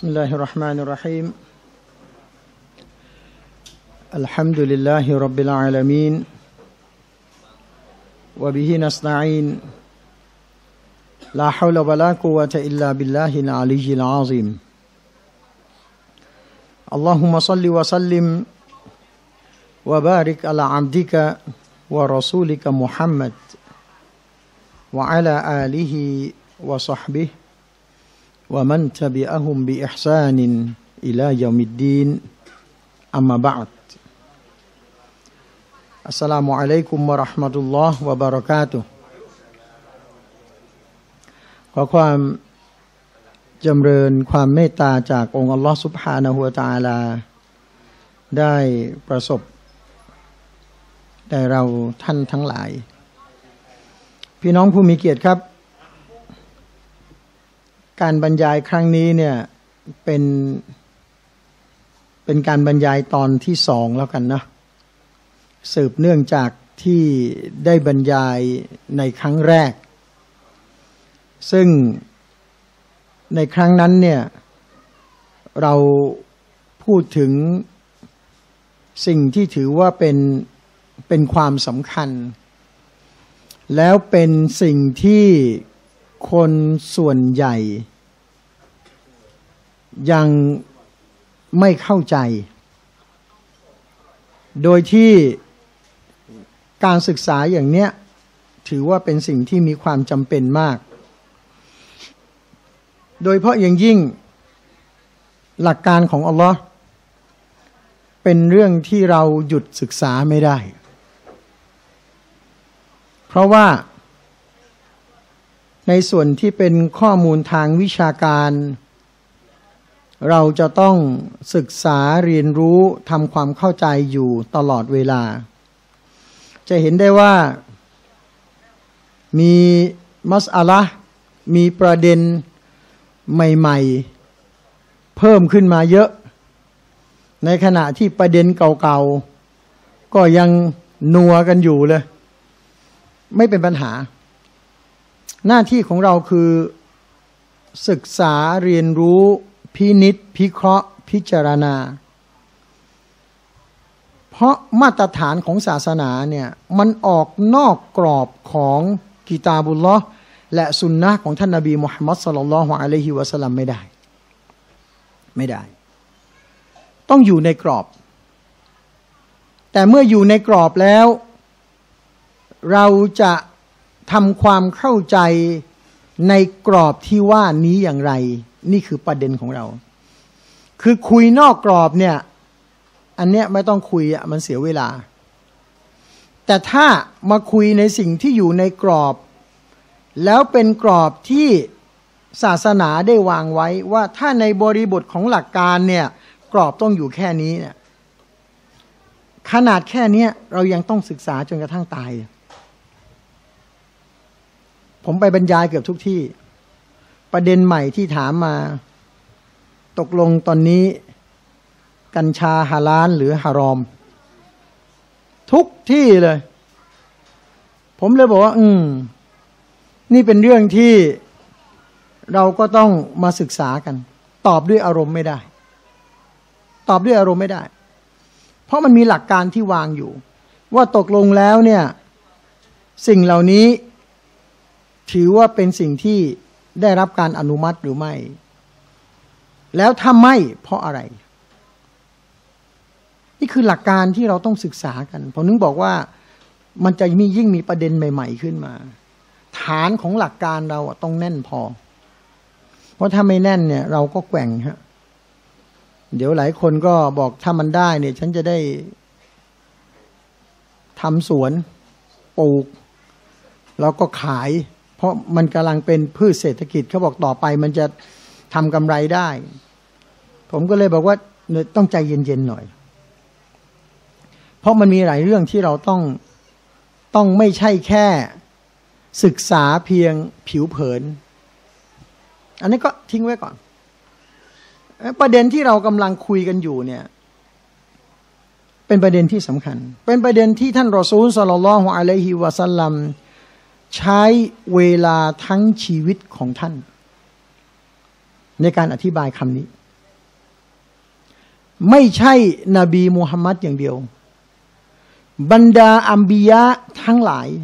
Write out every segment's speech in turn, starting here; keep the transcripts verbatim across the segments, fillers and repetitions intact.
بسم الله الرحمن الرحيم الحمد لله رب العالمين وبه نستعين لا حول ولا قوة إلا بالله العلي العظيم اللهم صل وسلم وبارك على عبدك ورسولك محمد وعلى آله وصحبه ومن تبعهم بإحسان إلى يوم الدين أما بعد السلام عليكم ورحمة الله وبركاته ขอความจำเริญความเมตตาจากองค์อัลลอฮฺซุบฮานะฮูวะตะอาลาได้ประสบแด่เราท่านทั้งหลายพี่น้องผู้มีเกียรติครับการบรรยายครั้งนี้เนี่ยเป็นเป็นการบรรยายตอนที่สองแล้วกันนะสืบเนื่องจากที่ได้บรรยายในครั้งแรกซึ่งในครั้งนั้นเนี่ยเราพูดถึงสิ่งที่ถือว่าเป็นเป็นความสำคัญแล้วเป็นสิ่งที่คนส่วนใหญ่ยังไม่เข้าใจโดยที่การศึกษาอย่างเนี้ยถือว่าเป็นสิ่งที่มีความจำเป็นมากโดยเพราะอย่างยิ่งหลักการของอัลลอฮ์เป็นเรื่องที่เราหยุดศึกษาไม่ได้เพราะว่าในส่วนที่เป็นข้อมูลทางวิชาการเราจะต้องศึกษาเรียนรู้ทำความเข้าใจอยู่ตลอดเวลาจะเห็นได้ว่ามีมัสอะละห์มีประเด็นใหม่ๆเพิ่มขึ้นมาเยอะในขณะที่ประเด็นเก่าๆก็ยังนัวกันอยู่เลยไม่เป็นปัญหาหน้าที่ของเราคือศึกษาเรียนรู้พินิจพิเคราะห์พิจารณาเพราะมาตรฐานของศาสนาเนี่ยมันออกนอกกรอบของกิตาบุลลอฮ์และสุนนะห์ของท่านนบีมุฮัมมัดศ็อลลัลลอฮุอะลัยฮิวะซัลลัมไม่ได้ไม่ได้ต้องอยู่ในกรอบแต่เมื่ออยู่ในกรอบแล้วเราจะทำความเข้าใจในกรอบที่ว่านี้อย่างไรนี่คือประเด็นของเราคือคุยนอกกรอบเนี่ยอันเนี้ยไม่ต้องคุยอ่ะมันเสียเวลาแต่ถ้ามาคุยในสิ่งที่อยู่ในกรอบแล้วเป็นกรอบที่ศาสนาได้วางไว้ว่าถ้าในบริบทของหลักการเนี่ยกรอบต้องอยู่แค่นี้เนี่ยขนาดแค่นี้เรายังต้องศึกษาจนกระทั่งตายผมไปบรรยายเกือบทุกที่ประเด็นใหม่ที่ถามมาตกลงตอนนี้กัญชาฮาลาลหรือฮารอมทุกที่เลยผมเลยบอกว่าอืมนี่เป็นเรื่องที่เราก็ต้องมาศึกษากันตอบด้วยอารมณ์ไม่ได้ตอบด้วยอารมณ์ไม่ได้เพราะมันมีหลักการที่วางอยู่ว่าตกลงแล้วเนี่ยสิ่งเหล่านี้ถือว่าเป็นสิ่งที่ได้รับการอนุมัติหรือไม่แล้วถ้าไม่เพราะอะไรนี่คือหลักการที่เราต้องศึกษากันผมนึกบอกว่ามันจะมียิ่งมีประเด็นใหม่ๆขึ้นมาฐานของหลักการเราต้องแน่นพอเพราะถ้าไม่แน่นเนี่ยเราก็แกว่งฮะเดี๋ยวหลายคนก็บอกถ้ามันได้เนี่ยฉันจะได้ทำสวนปลูกแล้วก็ขายเพราะมันกำลังเป็นพืชเศรษฐกิจเขาบอกต่อไปมันจะทำกำไรได้ผมก็เลยบอกว่าต้องใจเย็นๆหน่อยเพราะมันมีหลายเรื่องที่เราต้องต้องไม่ใช่แค่ศึกษาเพียงผิวเผินอันนี้ก็ทิ้งไว้ก่อนประเด็นที่เรากำลังคุยกันอยู่เนี่ยเป็นประเด็นที่สำคัญเป็นประเด็นที่ท่านรอซูลศ็อลลัลลอฮุอะลัยฮิวะซัลลัมใช้เวลาทั้งชีวิตของท่านในการอธิบายคำนี้ไม่ใช่นบีมุฮัมมัดอย่างเดียวบรรดาอัมบิยะทั้งหลาย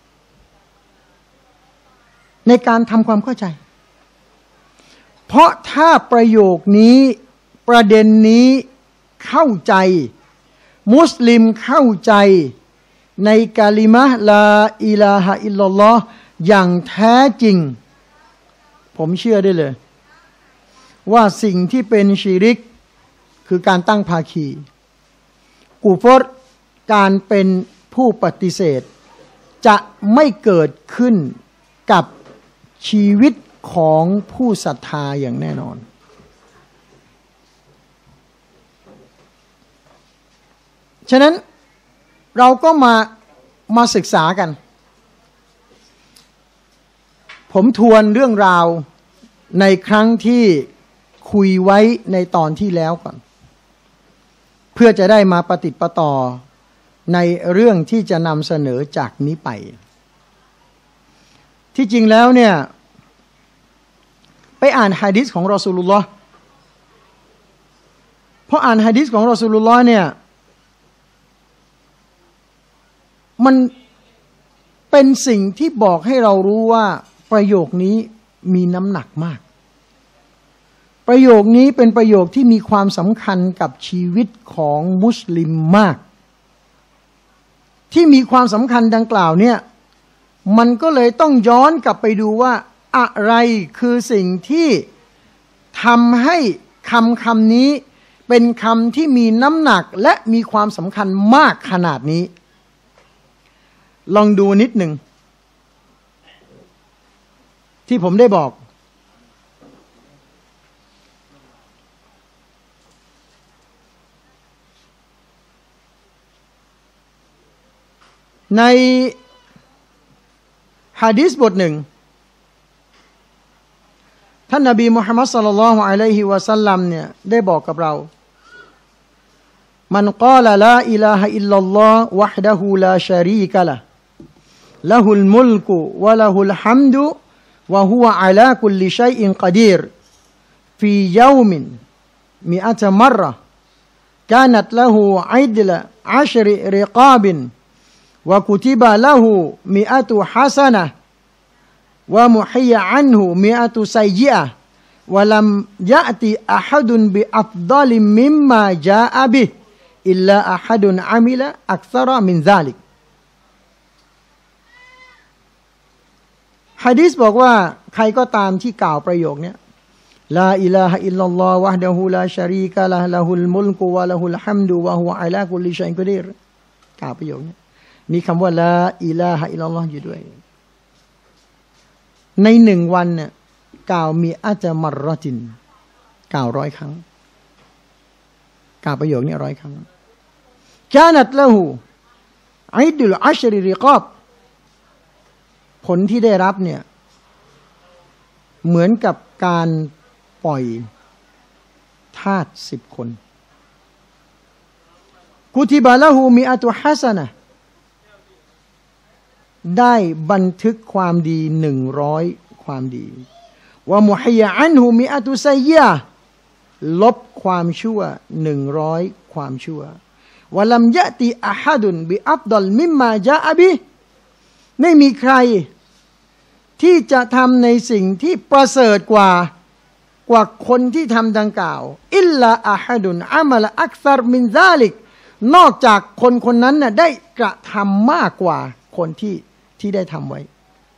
ในการทำความเข้าใจเพราะถ้าประโยคนี้ประเด็นนี้เข้าใจมุสลิมเข้าใจในกาลิมะห์ลาอิลาฮะอิลลัลลอฮ์อย่างแท้จริงผมเชื่อได้เลยว่าสิ่งที่เป็นชิริกคือการตั้งภาคีกุฟรการเป็นผู้ปฏิเสธจะไม่เกิดขึ้นกับชีวิตของผู้ศรัทธาอย่างแน่นอนฉะนั้นเราก็มามาศึกษากันผมทวนเรื่องราวในครั้งที่คุยไว้ในตอนที่แล้วก่อนเพื่อจะได้มาปฏิปต่อในเรื่องที่จะนำเสนอจากนี้ไปที่จริงแล้วเนี่ยไปอ่านหะดีษของรอซูลุลลอฮ์เพราะอ่านหะดีษของรอซูลุลลอฮ์เนี่ยมันเป็นสิ่งที่บอกให้เรารู้ว่าประโยคนี้มีน้ำหนักมากประโยคนี้เป็นประโยคที่มีความสำคัญกับชีวิตของมุสลิมมากที่มีความสำคัญดังกล่าวเนี่ยมันก็เลยต้องย้อนกลับไปดูว่าอะไรคือสิ่งที่ทำให้คำคำนี้เป็นคำที่มีน้ำหนักและมีความสำคัญมากขนาดนี้ลองดูนิดหนึ่งที่ผมได้บอกในหะดีษบทหนึ่งท่านนบีมุฮัมมัดศ็อลลัลลอฮุอะลัยฮิวะซัลลัมเนี่ยได้บอกกับเรามันกาละลาอิลาฮะอิลลัลลอฮ์วะฮ์ดะฮูลาชะรีกะละห์ละฮุลมุลกุวะละฮุลฮัมดุวะฮุวะอะลาคุลลิชัยอินกะดีรฟียอมินมิอะตะมัรเราะห์กานัตละฮูอิดละอัชริริกาบินวะกุติบะละฮูมิอะตุฮะซะนะห์วะมุฮิยะอันฮุมิอะตุซัยยิอะห์วะลัมยะติอะฮัดุนบิอัฟฎอลิมิมมาจาอะบิฮิอิลลาอะฮัดุนอะมิละอักษะมินซาลิกหะดีษบอกว่าใครก็ตามที่กล่าวประโยคนี้ลาอิลาฮะอิลลัลลอฮ์วะฮ์ดะฮูลาชะรีกะละห์ละฮุลมุลกุวะละฮุลฮัมดุวะฮุวะอะลาคุลลิชัยอินกะดีรกล่าวประโยคนี้มีคำว่าลาอิลาฮะอิลลัลลอฮ์อยู่ด้วยในหนึ่งวันเนี่ยกล่าวมีอะตะมัรเราะตินกล่าวร้อยครั้งกล่าวประโยคนี้ร้อยครั้งกานัตละฮูอิดุลอัชริริกอบผลที่ได้รับเนี่ยเหมือนกับการปล่อยทาสสิบคนกุติบะละฮูมิอะตุฮะซะนะห์ได้บันทึกความดีหนึ่งร้อยความดีวะมุฮิยะอันฮุมิอะตุซัยยิอะห์ลบความชั่วหนึ่งร้อยความชั่ววะลัมยะติอะฮัดุนบิอัฟฎอลมิมมาจาอะบิฮิไม่มีใครที่จะทำในสิ่งที่ประเสริฐกว่ากว่าคนที่ทำดังกล่าวอิลลาอะฮัดุนอะมะลอักษรมินซาลิกนอกจากคนคนนั้นน่ะได้กระทำมากกว่าคนที่ที่ได้ทำไว้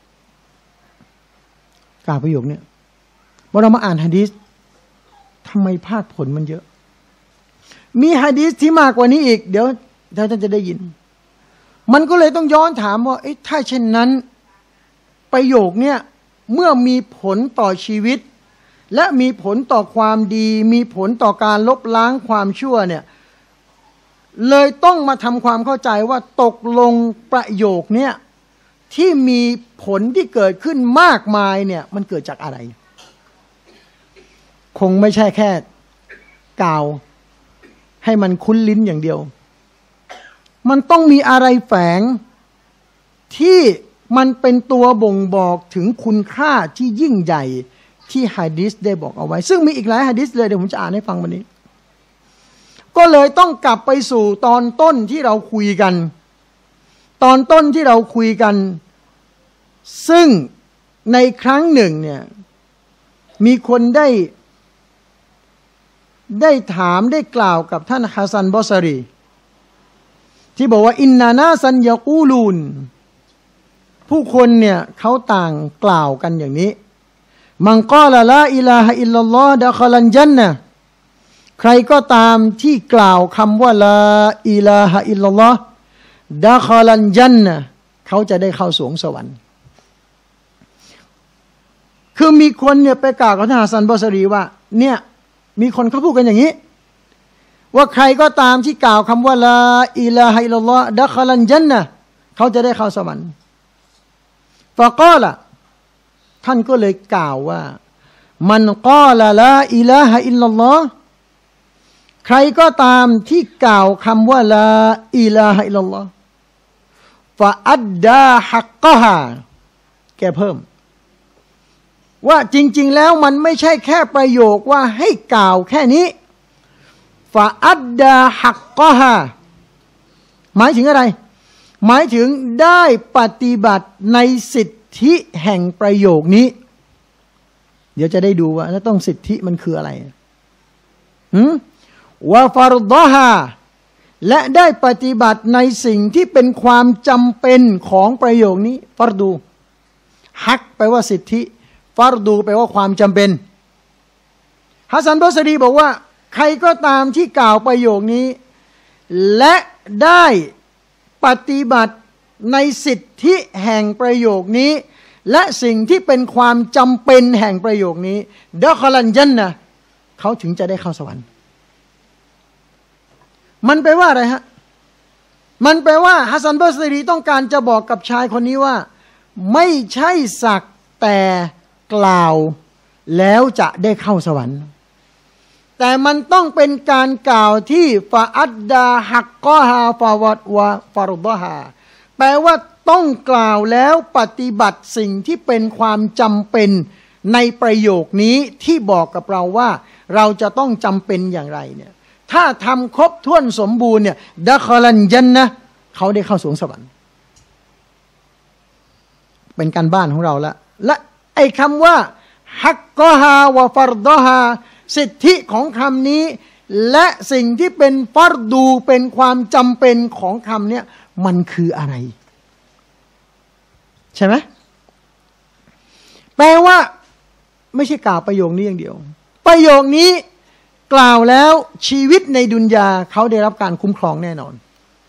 กล่าวประโยคนี้เมื่อเรามาอ่านหะดีษทำไมภาคผลมันเยอะมีหะดีษที่มากกว่านี้อีกเดี๋ยวท่านจะได้ยินมันก็เลยต้องย้อนถามว่าถ้าเช่นนั้นประโยคเนี่ยเมื่อมีผลต่อชีวิตและมีผลต่อความดีมีผลต่อการลบล้างความชั่วเนี่ยเลยต้องมาทำความเข้าใจว่าตกลงประโยคเนี่ยที่มีผลที่เกิดขึ้นมากมายเนี่ยมันเกิดจากอะไรคงไม่ใช่แค่กล่าวให้มันคุ้นลิ้นอย่างเดียวมันต้องมีอะไรแฝงที่มันเป็นตัวบ่งบอกถึงคุณค่าที่ยิ่งใหญ่ที่หะดีษได้บอกเอาไว้ซึ่งมีอีกหลายหะดีษเลยเดี๋ยวผมจะอ่านให้ฟังวันนี้ก็เลยต้องกลับไปสู่ตอนต้นที่เราคุยกัน ตอนต้นที่เราคุยกันซึ่งในครั้งหนึ่งเนี่ยมีคนได้ได้ถามได้กล่าวกับท่านฮัสซันบอซารีที่บอกว่าอินนานาซันยากูลูนผู้คนเนี่ยเขาต่างกล่าวกันอย่างนี้มังกอลาลาอิลาฮะอิลลัลลอฮ์ดะคอลันญันนะใครก็ตามที่กล่าวคำว่าลาอิลาฮะอิลลัลลอฮ์ดะคอลันญันนะเขาจะได้เข้าสวงสวรรค์คือมีคนเนี่ยไปกล่าวกับท่านฮัสซันบอซารีว่าเนี่ยมีคนเขาพูดกันอย่างนี้ว่าใครก็ตามที่กล่าวคำว่าลาอิลาฮะอิลลัลลอฮ์ดะคอลันญันนะเขาจะได้เข้าสวรรค์ฟะกอละท่านก็เลยกล่าวว่ามันกอละลาอิลาฮะอิลลัลลอฮ์ใครก็ตามที่กล่าวคำว่าลาอิลาฮะอิลลัลลอฮ์ฟะอัดดาฮักกะฮาแกเพิ่มว่าจริงๆแล้วมันไม่ใช่แค่ประโยคว่าให้กล่าวแค่นี้ฟะอัดดาฮักกะฮาหมายถึงอะไรหมายถึงได้ปฏิบัติในสิทธิแห่งประโยคนี้เดี๋ยวจะได้ดูว่าแล้วต้องสิทธิมันคืออะไรหืมวะฟารฎอฮาและได้ปฏิบัติในสิ่งที่เป็นความจำเป็นของประโยคนี้ฟารดูฮักแปลว่าสิทธิฟารดูแปลว่าความจำเป็นฮัสซันบอซารีบอกว่าใครก็ตามที่กล่าวประโยคนี้และได้ปฏิบัติในสิทธิแห่งประโยคนี้และสิ่งที่เป็นความจำเป็นแห่งประโยคนี้ดะคอลันญันนะห์เขาถึงจะได้เข้าสวรรค์มันแปลว่าอะไรฮะมันแปลว่าฮัสซันบอซารีต้องการจะบอกกับชายคนนี้ว่าไม่ใช่สักแต่กล่าวแล้วจะได้เข้าสวรรค์แต่มันต้องเป็นการกล่าวที่ฟาอัดดาฮักกอฮาฟาวัดวะฟารฎอฮาแปลว่าต้องกล่าวแล้วปฏิบัติสิ่งที่เป็นความจำเป็นในประโยคนี้ที่บอกกับเราว่าเราจะต้องจำเป็นอย่างไรเนี่ยถ้าทำครบถ้วนสมบูรณ์เนี่ยดะคอลันญันนะห์เขาได้เข้าสวงสวรรค์เป็นการบ้านของเราละและไอ้คำว่าฮักกอฮาวะฟารฎอฮาสิทธิของคำนี้และสิ่งที่เป็นฟัรดูเป็นความจำเป็นของคำนี้มันคืออะไรใช่ไหมแปลว่าไม่ใช่กล่าวประโยคนี้อย่างเดียวประโยคนี้กล่าวแล้วชีวิตในดุนยาเขาได้รับการคุ้มครองแน่นอน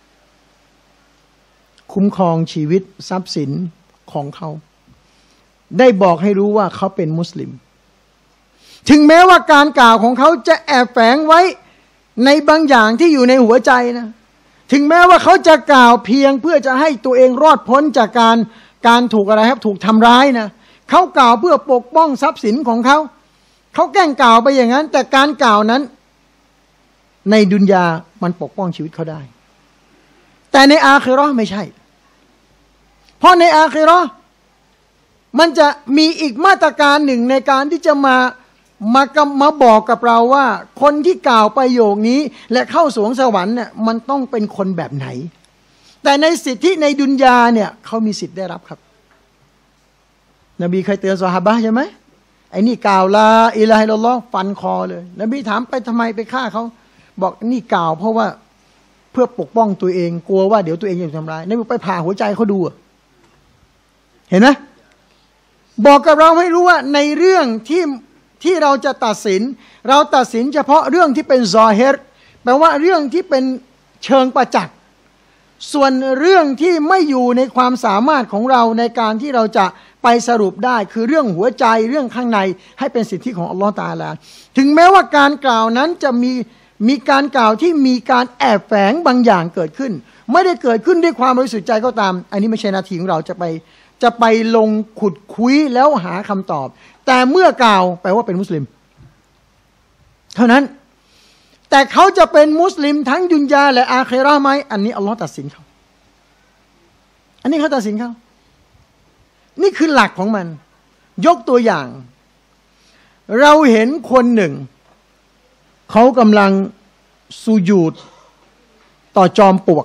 คุ้มครองชีวิตทรัพย์สินของเขาได้บอกให้รู้ว่าเขาเป็นมุสลิมถึงแม้ว่าการกล่าวของเขาจะแอบแฝงไว้ในบางอย่างที่อยู่ในหัวใจนะถึงแม้ว่าเขาจะกล่าวเพียงเพื่อจะให้ตัวเองรอดพ้นจากการการถูกอะไรครับถูกทำร้ายนะเขากล่าวเพื่อปกป้องทรัพย์สินของเขาเขาแกล้งกล่าวไปอย่างนั้นแต่การกล่าวนั้นในดุนยามันปกป้องชีวิตเขาได้แต่ในอาคิเราะห์ไม่ใช่เพราะในอาคิเราะห์มันจะมีอีกมาตรการหนึ่งในการที่จะมามามาบอกกับเราว่าคนที่กล่าวประโยคนี้และเข้าสวงสวรรค์เนี่ยมันต้องเป็นคนแบบไหนแต่ในสิทธิในดุนยาเนี่ยเขามีสิทธิ์ได้รับครับนบีเคยเตือนซอฮาบะห์ใช่ไหมไอ้นี่กล่าวลาอิลาฮะอิลลัลลอฮ์ฟันคอเลยนบีถามไปทำไมไปฆ่าเขาบอกนี่กล่าวเพราะว่าเพื่อปกป้องตัวเองกลัวว่าเดี๋ยวตัวเองจะทำร้ายนบีไปผ่าหัวใจเขาดูเห็นไหมบอกกับเราให้รู้ว่าในเรื่องที่ที่เราจะตัดสินเราตัดสินเฉพาะเรื่องที่เป็นซอฮิรแปลว่าเรื่องที่เป็นเชิงประจักษ์ส่วนเรื่องที่ไม่อยู่ในความสามารถของเราในการที่เราจะไปสรุปได้คือเรื่องหัวใจเรื่องข้างในให้เป็นสิทธิของอัลลอฮฺตะอาลาถึงแม้ว่าการกล่าวนั้นจะมีมีการกล่าวที่มีการแอบแฝงบางอย่างเกิดขึ้นไม่ได้เกิดขึ้นด้วยความบริสุทธิ์ใจก็ตามอันนี้ไม่ใช่หน้าที่ของเราจะไปจะไปลงขุดคุยแล้วหาคำตอบแต่เมื่อกล่าวแปลว่าเป็นมุสลิมเท่านั้นแต่เขาจะเป็นมุสลิมทั้งดุนยาและอาคิเราะห์ไหมอันนี้อัลลอฮ์ตัดสินเขาอันนี้เขาตัดสินเขานี่คือหลักของมันยกตัวอย่างเราเห็นคนหนึ่งเขากำลังสุญูดต่อจอมปลวก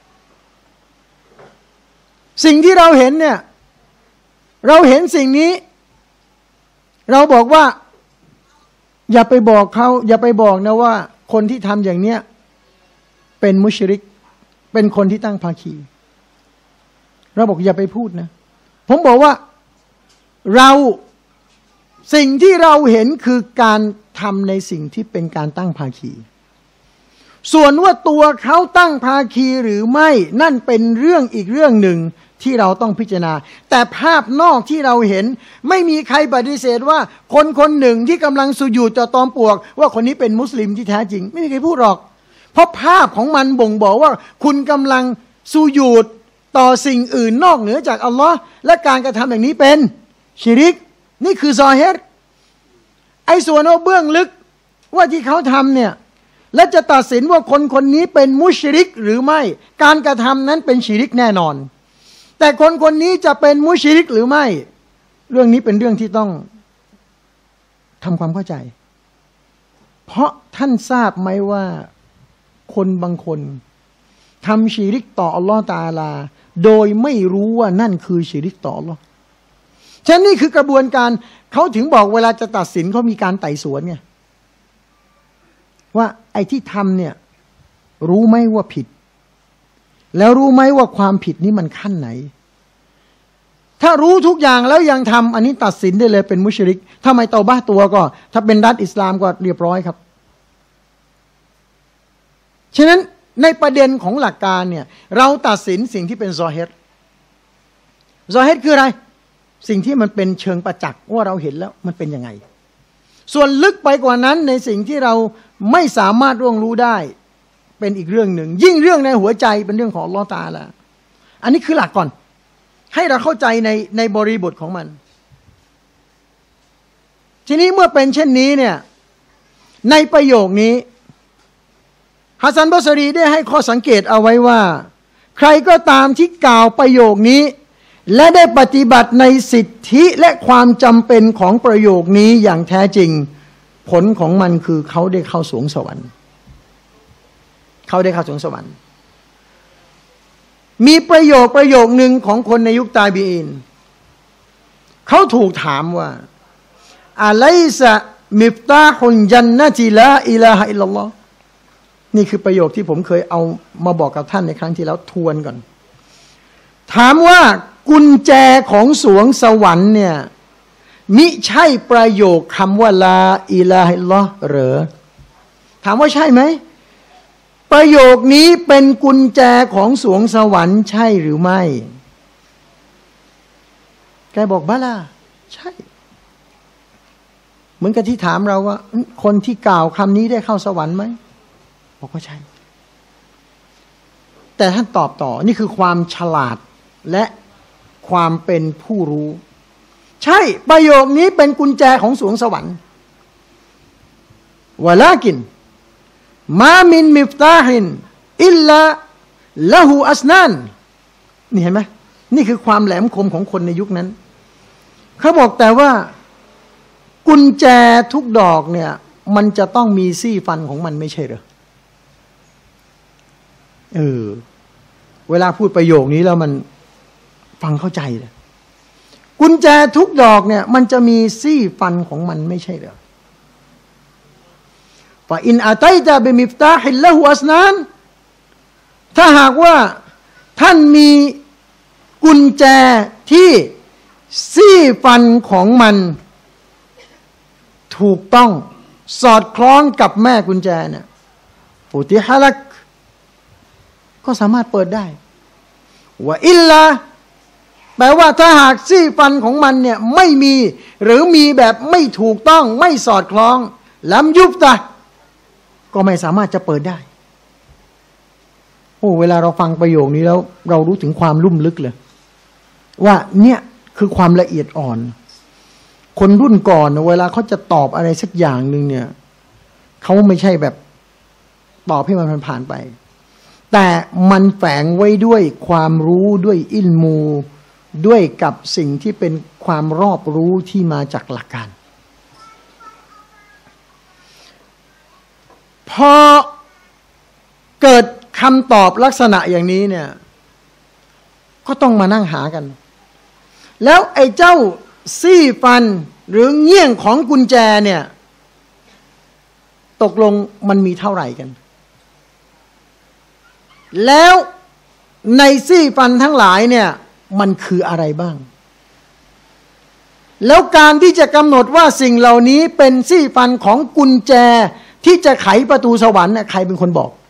สิ่งที่เราเห็นเนี่ยเราเห็นสิ่งนี้เราบอกว่าอย่าไปบอกเขาอย่าไปบอกนะว่าคนที่ทำอย่างเนี้ยเป็นมุชริกเป็นคนที่ตั้งภาคีเราบอกอย่าไปพูดนะผมบอกว่าเราสิ่งที่เราเห็นคือการทำในสิ่งที่เป็นการตั้งภาคีส่วนว่าตัวเขาตั้งภาคีหรือไม่นั่นเป็นเรื่องอีกเรื่องหนึ่งที่เราต้องพิจารณาแต่ภาพนอกที่เราเห็นไม่มีใครปฏิเสธว่าคนคนหนึ่งที่กำลังสุญูดต่อจอมปลวกว่าคนนี้เป็นมุสลิมที่แท้จริงไม่มีใครพูดหรอกเพราะภาพของมันบ่งบอกว่าคุณกำลังสุญูดต่อสิ่งอื่นนอกเหนือจากอัลลอฮ์และการกระทำอย่างนี้เป็นชิริกนี่คือซอฮิรไอ้ส่วนเอาเบื้องลึกว่าที่เขาทำเนี่ยและจะตัดสินว่าคนคนนี้เป็นมุชริกหรือไม่การกระทำนั้นเป็นชิริกแน่นอนแต่คนคนนี้จะเป็นมุชริกหรือไม่เรื่องนี้เป็นเรื่องที่ต้องทำความเข้าใจเพราะท่านทราบไหมว่าคนบางคนทำชิริกต่ออัลลอฮฺตะอาลาโดยไม่รู้ว่านั่นคือชิริกต่ออัลลอฮฺฉะนั้นนี่คือกระบวนการเขาถึงบอกเวลาจะตัดสินเขามีการไต่สวนไงว่าไอ้ที่ทำเนี่ยรู้ไหมว่าผิดแล้วรู้ไหมว่าความผิดนี้มันขั้นไหนถ้ารู้ทุกอย่างแล้วยังทำอันนี้ตัดสินได้เลยเป็นมุชริกถ้าไม่เตาบ้าตัวก็ถ้าเป็นรัฐอิสลามก็เรียบร้อยครับฉะนั้นในประเด็นของหลักการเนี่ยเราตัดสินสิ่งที่เป็นซอฮิรซอฮิรคืออะไรสิ่งที่มันเป็นเชิงประจักษ์ว่าเราเห็นแล้วมันเป็นยังไงส่วนลึกไปกว่านั้นในสิ่งที่เราไม่สามารถร่วงรู้ได้เป็นอีกเรื่องหนึ่งยิ่งเรื่องในหัวใจเป็นเรื่องของอัลเลาะห์ตะอาลาอันนี้คือหลักก่อนให้เราเข้าใจในในบริบทของมันทีนี้เมื่อเป็นเช่นนี้เนี่ยในประโยคนี้ฮัสซัน บอศรีได้ให้ข้อสังเกตเอาไว้ว่าใครก็ตามที่กล่าวประโยคนี้และได้ปฏิบัติในสิทธิและความจำเป็นของประโยคนี้อย่างแท้จริงผลของมันคือเขาได้เข้าสวงสวรรค์เขาได้เข้าสวงสวรรค์มีประโยคประโยคหนึ่งของคนในยุคตาบีอีนเขาถูกถามว่าอะลัยซะมิฟตาฮุลญันนะติลาอิลาฮะอิลลัลลอฮ์นี่คือประโยคที่ผมเคยเอามาบอกกับท่านในครั้งที่แล้วทวนก่อนถามว่ากุญแจของสวงสวรรค์เนี่ยมิใช่ประโยคคำว่าลาอิลาฮะอิลลัลลอฮ์หรือถามว่าใช่ไหมประโยคนี้เป็นกุญแจของสวงสวรรค์ใช่หรือไม่แกบอกบาลาใช่เหมือนกับที่ถามเราว่าคนที่กล่าวคำนี้ได้เข้าสวรรค์ไหมบอกว่าใช่แต่ท่านตอบต่อนี่คือความฉลาดและความเป็นผู้รู้ใช่ประโยคนี้เป็นกุญแจของสวงสวรรค์วะลากินมามินมิฟตาฮินอิลลาละหูอัสนานนี่เห็นไหมนี่คือความแหลมคมของคนในยุคนั้นเขาบอกแต่ว่ากุญแจทุกดอกเนี่ยมันจะต้องมีซี่ฟันของมันไม่ใช่เหรอเออเวลาพูดประโยคนี้แล้วมันฟังเข้าใจเลยกุญแจทุกดอกเนี่ยมันจะมีซี่ฟันของมันไม่ใช่เหรอฟาอินอาตัยตะบิมิฟตาฮิลละหูอัสนานถ้าหากว่าท่านมีกุญแจที่ซี่ฟันของมันถูกต้องสอดคล้องกับแม่กุญแจเนี่ยฟุติฮะลักก็สามารถเปิดได้ว่าอิลลาแปลว่าถ้าหากซี่ฟันของมันเนี่ยไม่มีหรือมีแบบไม่ถูกต้องไม่สอดคล้องลัมยุบตะก็ไม่สามารถจะเปิดได้โอ้เวลาเราฟังประโยคนี้แล้วเรารู้ถึงความลุ่มลึกเลยว่าเนี่ยคือความละเอียดอ่อนคนรุ่นก่อนเวลาเขาจะตอบอะไรสักอย่างหนึ่งเนี่ยเขาไม่ใช่แบบตอบให้มันผ่านไปแต่มันแฝงไว้ด้วยความรู้ด้วยอิลมูด้วยกับสิ่งที่เป็นความรอบรู้ที่มาจากหลักการพอเกิดคำตอบลักษณะอย่างนี้เนี่ยก็ต้องมานั่งหากันแล้วไอ้เจ้าซี่ฟันหรือเงี้ยงของกุญแจเนี่ยตกลงมันมีเท่าไหร่กันแล้วในซี่ฟันทั้งหลายเนี่ยมันคืออะไรบ้างแล้วการที่จะกำหนดว่าสิ่งเหล่านี้เป็นซี่ฟันของกุญแจที่จะไขประตูสวรรค์เนี่ยใครเป็นคนบอก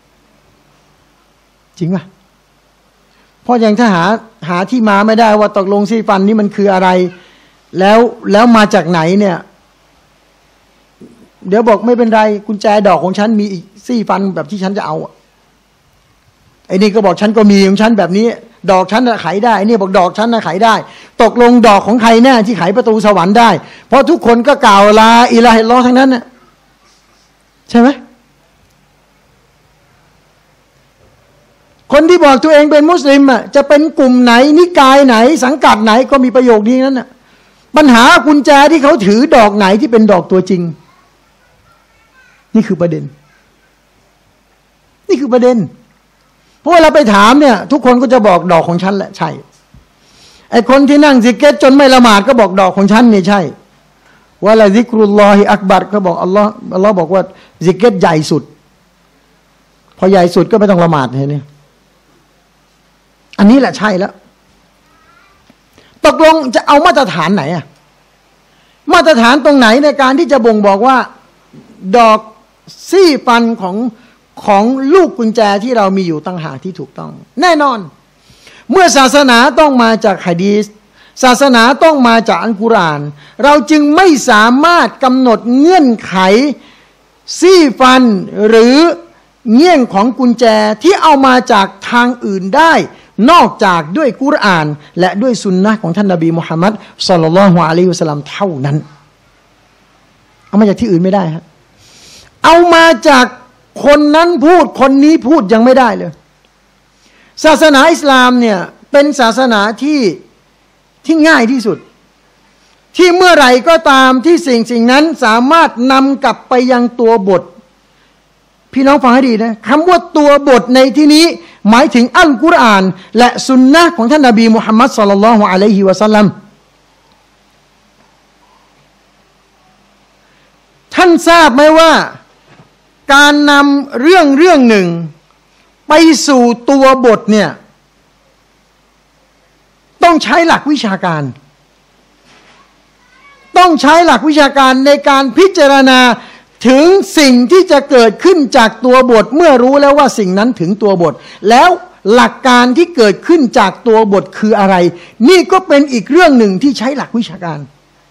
จริงป่ะเพราะยังถ้าหาหาที่มาไม่ได้ว่าตกลงซี่ฟันนี้มันคืออะไรแล้วแล้วมาจากไหนเนี่ยเดี๋ยวบอกไม่เป็นไรกุญแจดอกของฉันมีอีกซี่ฟันแบบที่ฉันจะเอาไอ้นี่ก็บอกฉันก็มีของฉันแบบนี้ดอกฉันน่ะไขได้ไอ้นี่บอกดอกฉันน่ะไขได้ตกลงดอกของใครแน่ที่ไขประตูสวรรค์ได้เพราะทุกคนก็กล่าวลาอิลาฮะอิลลัลลอฮ์ทั้งนั้นน่ะใช่ไหมคนที่บอกตัวเองเป็นมุสลิมอ่ะจะเป็นกลุ่มไหนนิกายไหนสังกัดไหนก็มีประโยคนี้นั้นน่ะปัญหากุญแจที่เขาถือดอกไหนที่เป็นดอกตัวจริงนี่คือประเด็นนี่คือประเด็นเพราะเวลาไปถามเนี่ยทุกคนก็จะบอกดอกของฉันแหละใช่ไอคนที่นั่งซิกเก็ตจนไม่ละหมาดก็บอกดอกของฉันนี่ใช่วะลาซิกรุลลอฮิอักบัรก็บอกอัลลอฮ์อัลลอฮ์บอกว่าซิกเก็ตใหญ่สุดพอใหญ่สุดก็ไม่ต้องละหมาดเห็นไหมอันนี้แหละใช่แล้วตกลงจะเอามาตรฐานไหนอะมาตรฐานตรงไหนในการที่จะบ่งบอกว่าดอกซี่ฟันของของลูกกุญแจที่เรามีอยู่ต่างหากที่ถูกต้องแน่นอนเมื่อศาสนาต้องมาจากหะดีษศาสนาต้องมาจากอัลกุรอานเราจึงไม่สามารถกำหนดเงื่อนไขซี่ฟันหรือเงี้ยงของกุญแจที่เอามาจากทางอื่นได้นอกจากด้วยกุรอานและด้วยสุนนะของท่านนบีมุฮัมมัดศ็อลลัลลอฮุอะลัยฮิวะซัลลัมเท่านั้นเอามาจากที่อื่นไม่ได้ฮะเอามาจากคนนั้นพูดคนนี้พูดยังไม่ได้เลยศาสนาอิสลามเนี่ยเป็นศาสนาที่ที่ง่ายที่สุดที่เมื่อไหร่ก็ตามที่สิ่งสิ่งนั้นสามารถนำกลับไปยังตัวบทพี่น้องฟังให้ดีนะคำว่าตัวบทในที่นี้หมายถึงอัลกุรอานและสุนนะของท่านนบีมุฮัมมัดศ็อลลัลลอฮุอะลัยฮิวะซัลลัมท่านทราบไหมว่าการนำเรื่องเรื่องหนึ่งไปสู่ตัวบทเนี่ยต้องใช้หลักวิชาการต้องใช้หลักวิชาการในการพิจารณาถึงสิ่งที่จะเกิดขึ้นจากตัวบทเมื่อรู้แล้วว่าสิ่งนั้นถึงตัวบทแล้วหลักการที่เกิดขึ้นจากตัวบทคืออะไรนี่ก็เป็นอีกเรื่องหนึ่งที่ใช้หลักวิชาการ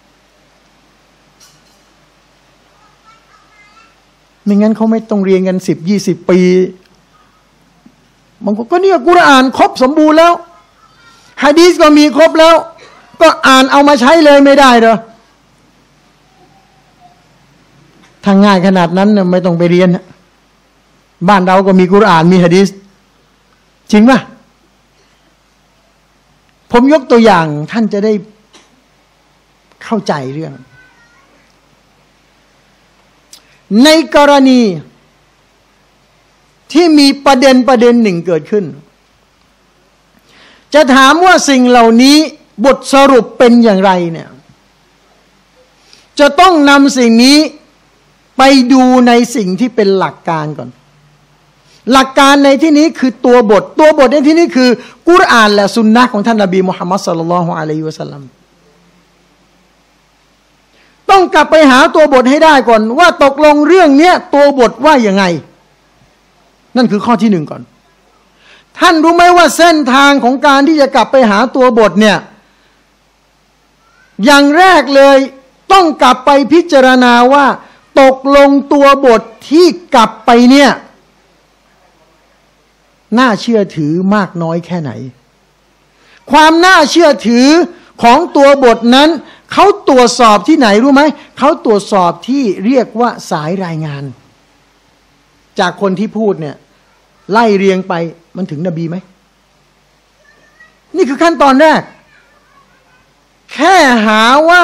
ไม่งั้นเขาไม่ต้องเรียนกันสิบยี่สิบปีบางคนก็เนี่ยกุรอานครบสมบูรณ์แล้วหะดีษก็มีครบแล้วก็อ่านเอามาใช้เลยไม่ได้เหรอถ้าง่ายขนาดนั้นไม่ต้องไปเรียนบ้านเราก็มีกุรอานมีหะดีษจริงป่ะผมยกตัวอย่างท่านจะได้เข้าใจเรื่องในกรณีที่มีประเด็นประเด็นหนึ่งเกิดขึ้นจะถามว่าสิ่งเหล่านี้บทสรุปเป็นอย่างไรเนี่ยจะต้องนำสิ่งนี้ไปดูในสิ่งที่เป็นหลักการก่อนหลักการในที่นี้คือตัวบทตัวบทในที่นี้คือกุรอานและสุนนะของท่านนบีมุฮัมมัดศ็อลลัลลอฮุอะลัยฮิวะซัลลัมต้องกลับไปหาตัวบทให้ได้ก่อนว่าตกลงเรื่องเนี้ยตัวบทว่ายังไงนั่นคือข้อที่หนึ่งก่อนท่านรู้ไหมว่าเส้นทางของการที่จะกลับไปหาตัวบทเนี่ยอย่างแรกเลยต้องกลับไปพิจารณาว่าตกลงตัวบทที่กลับไปเนี่ยน่าเชื่อถือมากน้อยแค่ไหนความน่าเชื่อถือของตัวบทนั้นเขาตรวจสอบที่ไหนรู้ไหมเขาตรวจสอบที่เรียกว่าสายรายงานจากคนที่พูดเนี่ยไล่เรียงไปมันถึงนบีไหมนี่คือขั้นตอนแรกแค่หาว่า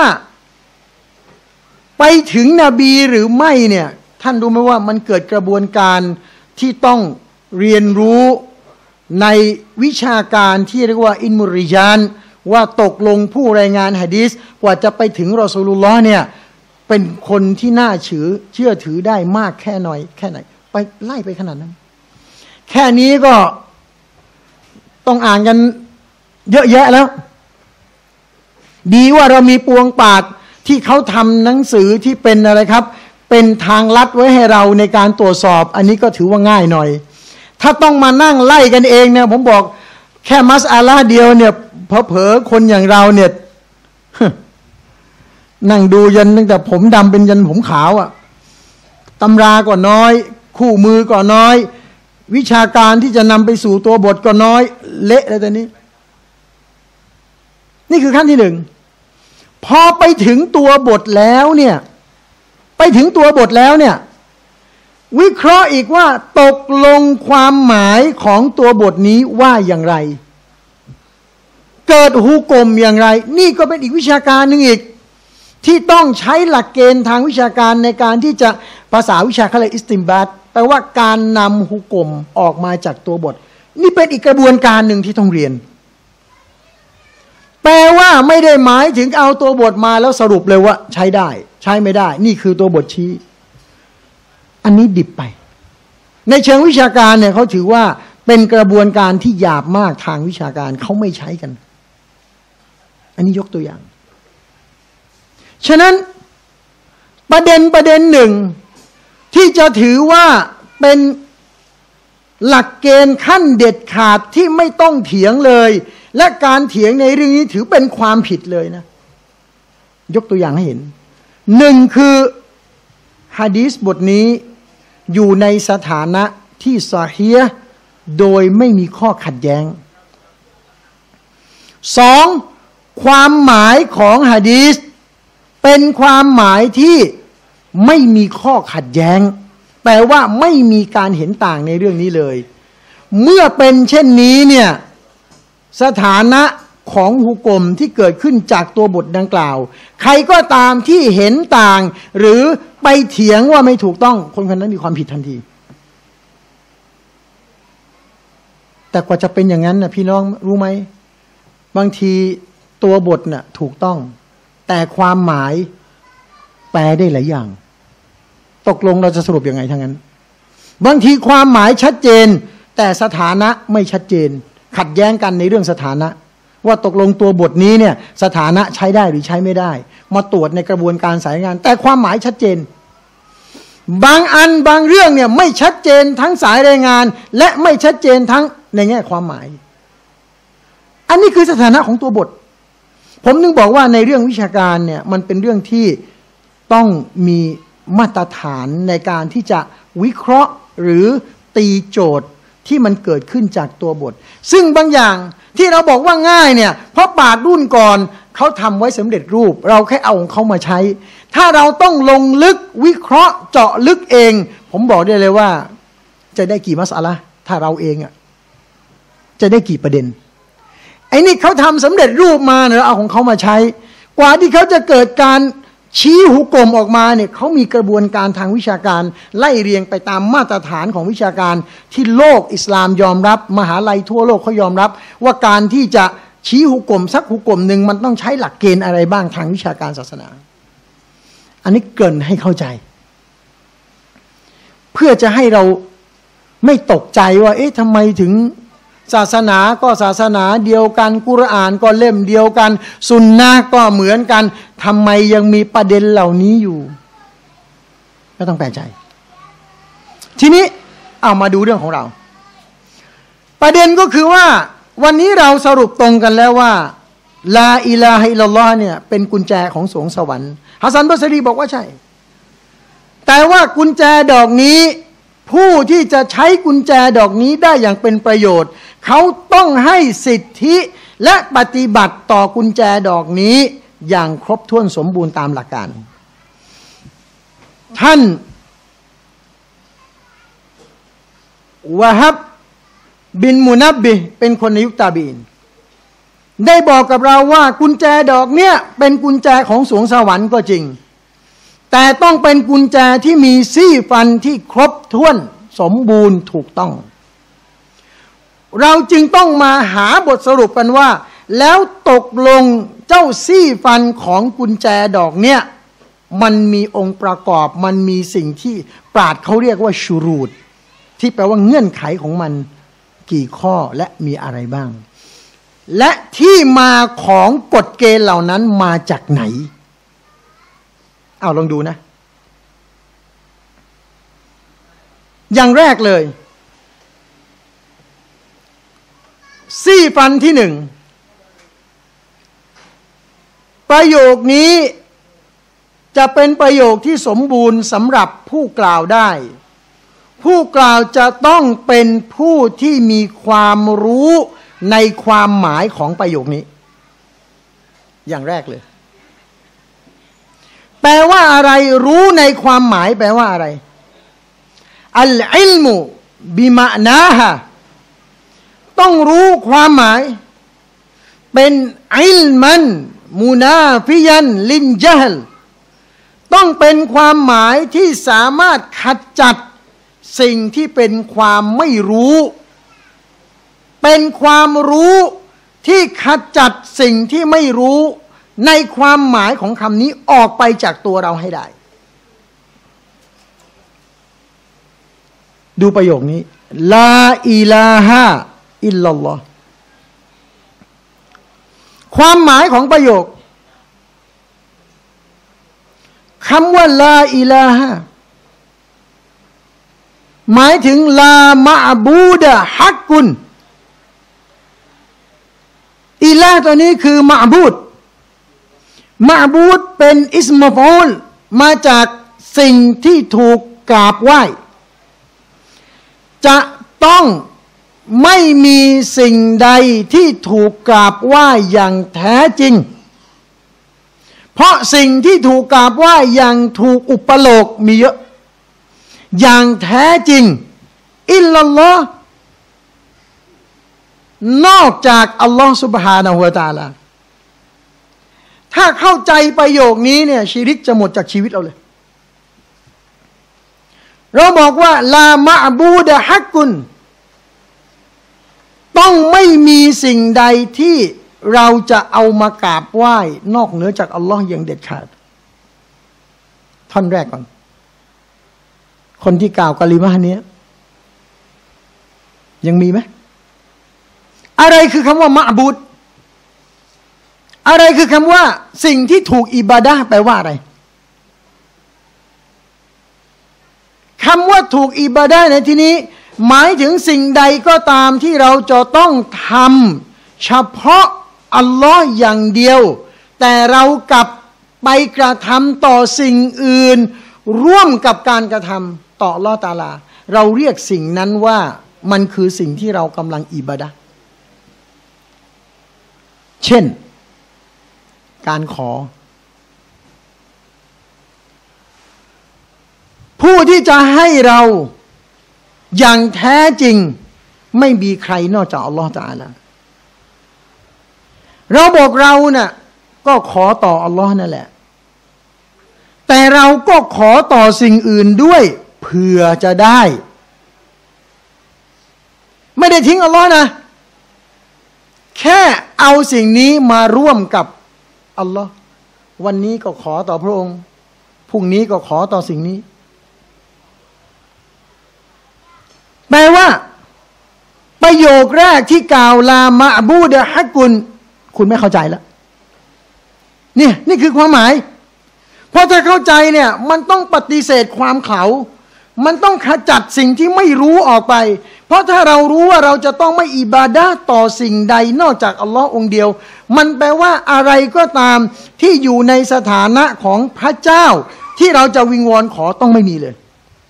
ไปถึงนบีหรือไม่เนี่ยท่านรู้ไหมว่ามันเกิดกระบวนการที่ต้องเรียนรู้ในวิชาการที่เรียกว่าอินมุริยานว่าตกลงผู้รายงานหะดีษกว่าจะไปถึงรอซูลุลลอฮ์เนี่ยเป็นคนที่น่าเชื่อเชื่อถือได้มากแค่น้อยแค่ไหนไปไล่ไปขนาดนั้นแค่นี้ก็ต้องอ่านกันเยอะแยะแล้วดีว่าเรามีปวงปากที่เขาทำหนังสือที่เป็นอะไรครับเป็นทางลัดไว้ให้เราในการตรวจสอบอันนี้ก็ถือว่าง่ายหน่อยถ้าต้องมานั่งไล่กันเองเนี่ยผมบอกแค่มัสอาลาเดียวเนี่ยเผลอๆคนอย่างเราเนี่ยนั่งดูยันตั้งแต่ผมดำเป็นยันผมขาวอะตำราก็น้อยคู่มือก็น้อยวิชาการที่จะนำไปสู่ตัวบทก็น้อยเละเลยตอนนี้นี่คือขั้นที่หนึ่งพอไปถึงตัวบทแล้วเนี่ยไปถึงตัวบทแล้วเนี่ยวิเคราะห์อีกว่าตกลงความหมายของตัวบทนี้ว่าอย่างไรเกิดฮุกมอย่างไรนี่ก็เป็นอีกวิชาการหนึ่งอีกที่ต้องใช้หลักเกณฑ์ทางวิชาการในการที่จะภาษาวิชาเขาเรียกอิสติมบัตแปลว่าการนำฮุกมออกมาจากตัวบทนี่เป็นอีกกระบวนการหนึ่งที่ต้องเรียนแปลว่าไม่ได้หมายถึงเอาตัวบทมาแล้วสรุปเลยว่าใช้ได้ใช้ไม่ได้นี่คือตัวบทชี้อันนี้ดิบไปในเชิงวิชาการเนี่ยเขาถือว่าเป็นกระบวนการที่หยาบมากทางวิชาการเขาไม่ใช้กันอันนี้ยกตัวอย่างฉะนั้นประเด็นประเด็นหนึ่งที่จะถือว่าเป็นหลักเกณฑ์ขั้นเด็ดขาดที่ไม่ต้องเถียงเลยและการเถียงในเรื่องนี้ถือเป็นความผิดเลยนะยกตัวอย่างให้เห็นหนึ่งคือหะดีษบทนี้อยู่ในสถานะที่ซอฮีฮ์โดยไม่มีข้อขัดแย้งสองความหมายของหะดีษเป็นความหมายที่ไม่มีข้อขัดแย้งแปลว่าไม่มีการเห็นต่างในเรื่องนี้เลยเมื่อเป็นเช่นนี้เนี่ยสถานะของฮุกมที่เกิดขึ้นจากตัวบทดังกล่าวใครก็ตามที่เห็นต่างหรือไปเถียงว่าไม่ถูกต้องคนคนนั้นมีความผิดทันทีแต่กว่าจะเป็นอย่างนั้นนะพี่น้องรู้ไหมบางทีตัวบทน่ะถูกต้องแต่ความหมายแปลได้หลายอย่างตกลงเราจะสรุปยังไงทั้งนั้นบางทีความหมายชัดเจนแต่สถานะไม่ชัดเจนขัดแย้งกันในเรื่องสถานะว่าตกลงตัวบทนี้เนี่ยสถานะใช้ได้หรือใช้ไม่ได้มาตรวจในกระบวนการสายงานแต่ความหมายชัดเจนบางอันบางเรื่องเนี่ยไม่ชัดเจนทั้งสายรายงานและไม่ชัดเจนทั้งในแง่ความหมายอันนี้คือสถานะของตัวบทผมนึงบอกว่าในเรื่องวิชาการเนี่ยมันเป็นเรื่องที่ต้องมีมาตรฐานในการที่จะวิเคราะห์หรือตีโจทย์ที่มันเกิดขึ้นจากตัวบทซึ่งบางอย่างที่เราบอกว่าง่ายเนี่ยเพราะบาทรุ่นก่อนเขาทำไว้สำเร็จรูปเราแค่เอาของเขามาใช้ถ้าเราต้องลงลึกวิเคราะห์เจาะลึกเองผมบอกได้เลยว่าจะได้กี่มัสอะละห์ถ้าเราเองอ่ะจะได้กี่ประเด็นไอ้นี่เขาทำสำเร็จรูปมาเนี่ยเอาของเขามาใช้กว่าที่เขาจะเกิดการชี้หุกมออกมาเนี่ยเขามีกระบวนการทางวิชาการไล่เรียงไปตามมาตรฐานของวิชาการที่โลกอิสลามยอมรับมหาลัยทั่วโลกเขายอมรับว่าการที่จะชี้หุกมสักหุกมหนึ่งมันต้องใช้หลักเกณฑ์อะไรบ้างทางวิชาการศาสนาอันนี้เกริ่นให้เข้าใจเพื่อจะให้เราไม่ตกใจว่าเอ๊ะทำไมถึงศาสนาก็ศาสนาเดียวกันกุรอานก็เล่มเดียวกันซุนนะห์ก็เหมือนกันทำไมยังมีประเด็นเหล่านี้อยู่ก็ต้องแปลกใจทีนี้เอามาดูเรื่องของเราประเด็นก็คือว่าวันนี้เราสรุปตรงกันแล้วว่าลาอิลาฮะอิลลัลลอฮ์เนี่ยเป็นกุญแจของสวงสวรรค์ฮัสซัน บอซรีบอกว่าใช่แต่ว่ากุญแจดอกนี้ผู้ที่จะใช้กุญแจดอกนี้ได้อย่างเป็นประโยชน์เขาต้องให้สิทธิและปฏิบัติต่อกุญแจดอกนี้อย่างครบถ้วนสมบูรณ์ตามหลักการท่านวะฮับบินมุนับบิห์เป็นคนในยุคตาบีนได้บอกกับเราว่ากุญแจดอกเนี้ยเป็นกุญแจของสวงสวรรค์ก็จริงแต่ต้องเป็นกุญแจที่มีซี่ฟันที่ครบถ้วนสมบูรณ์ถูกต้องเราจึงต้องมาหาบทสรุปกันว่าแล้วตกลงเจ้าซี่ฟันของกุญแจดอกเนี่ยมันมีองค์ประกอบมันมีสิ่งที่ปราชญ์เขาเรียกว่าชูรูดที่แปลว่าเงื่อนไขของมันกี่ข้อและมีอะไรบ้างและที่มาของกฎเกณฑ์เหล่านั้นมาจากไหนเอาลองดูนะอย่างแรกเลยซี่ฟันที่หนึ่งประโยคนี้จะเป็นประโยคที่สมบูรณ์สำหรับผู้กล่าวได้ผู้กล่าวจะต้องเป็นผู้ที่มีความรู้ในความหมายของประโยคนี้อย่างแรกเลยแปลว่าอะไรรู้ในความหมายแปลว่าอะไรอัลอิลมุบิมะนาฮะต้องรู้ความหมายเป็นอิลมันมุนาฟิยันลินญะฮลต้องเป็นความหมายที่สามารถขจัดสิ่งที่เป็นความไม่รู้เป็นความรู้ที่ขจัดสิ่งที่ไม่รู้ในความหมายของคำนี้ออกไปจากตัวเราให้ได้ดูประโยคนี้ลาอิลาฮะอิลลัลลอฮ์ความหมายของประโยคคำว่าลาอิลาฮะหมายถึงลามะบูดะฮักกุนอิลาตัวนี้คือมะบูดมะบูดเป็นอิสมฟูลมาจากสิ่งที่ถูกกราบไหว้จะต้องไม่มีสิ่งใดที่ถูกกราบไหว้อย่างแท้จริงเพราะสิ่งที่ถูกกราบไหว้อย่างถูกอุปโลกมีเยอะอย่างแท้จริงอิลลัลลอฮ์นอกจากอัลลอฮ์ซุบฮานะฮูวะตะอาลาถ้าเข้าใจประโยคนี้เนี่ยชีริกจะหมดจากชีวิตเราเลยเราบอกว่าลามะบูดะฮักกุนต้องไม่มีสิ่งใดที่เราจะเอามากราบไหว้นอกเหนือจากอัลลอฮ์อย่างเด็ดขาดท่อนแรกก่อนคนที่กล่าวกะลิมะห์นี้ยังมีไหมอะไรคือคำว่ามะบูดอะไรคือคำว่าสิ่งที่ถูกอิบาดะห์แปลว่าอะไรคำว่าถูกอิบาดะห์ในที่นี้หมายถึงสิ่งใดก็ตามที่เราจะต้องทำเฉพาะอัลลอฮ์อย่างเดียวแต่เรากลับไปกระทำต่อสิ่งอื่นร่วมกับการกระทำต่ออัลลอฮ์ตะอาลาเราเรียกสิ่งนั้นว่ามันคือสิ่งที่เรากำลังอิบาดะห์เช่นการขอผู้ที่จะให้เราอย่างแท้จริงไม่มีใครนอกจากอัลลอฮฺตะอาลาเราบอกเราน่ะก็ขอต่ออัลลอฮ์นั่นแหละแต่เราก็ขอต่อสิ่งอื่นด้วยเผื่อจะได้ไม่ได้ทิ้งอัลลอฮ์นะแค่เอาสิ่งนี้มาร่วมกับอัลลอฮ์วันนี้ก็ขอต่อพระองค์พรุ่งนี้ก็ขอต่อสิ่งนี้แปลว่าประโยคแรกที่กล่าวลามะบูดะฮักกุนคุณไม่เข้าใจแล้วเนี่ยนี่คือความหมายเพราะถ้าเข้าใจเนี่ยมันต้องปฏิเสธความเขามันต้องขจัดสิ่งที่ไม่รู้ออกไปเพราะถ้าเรารู้ว่าเราจะต้องไม่อิบาดะห์ต่อสิ่งใดนอกจากอัลลอฮ์องเดียวมันแปลว่าอะไรก็ตามที่อยู่ในสถานะของพระเจ้าที่เราจะวิงวอนขอต้องไม่มีเลย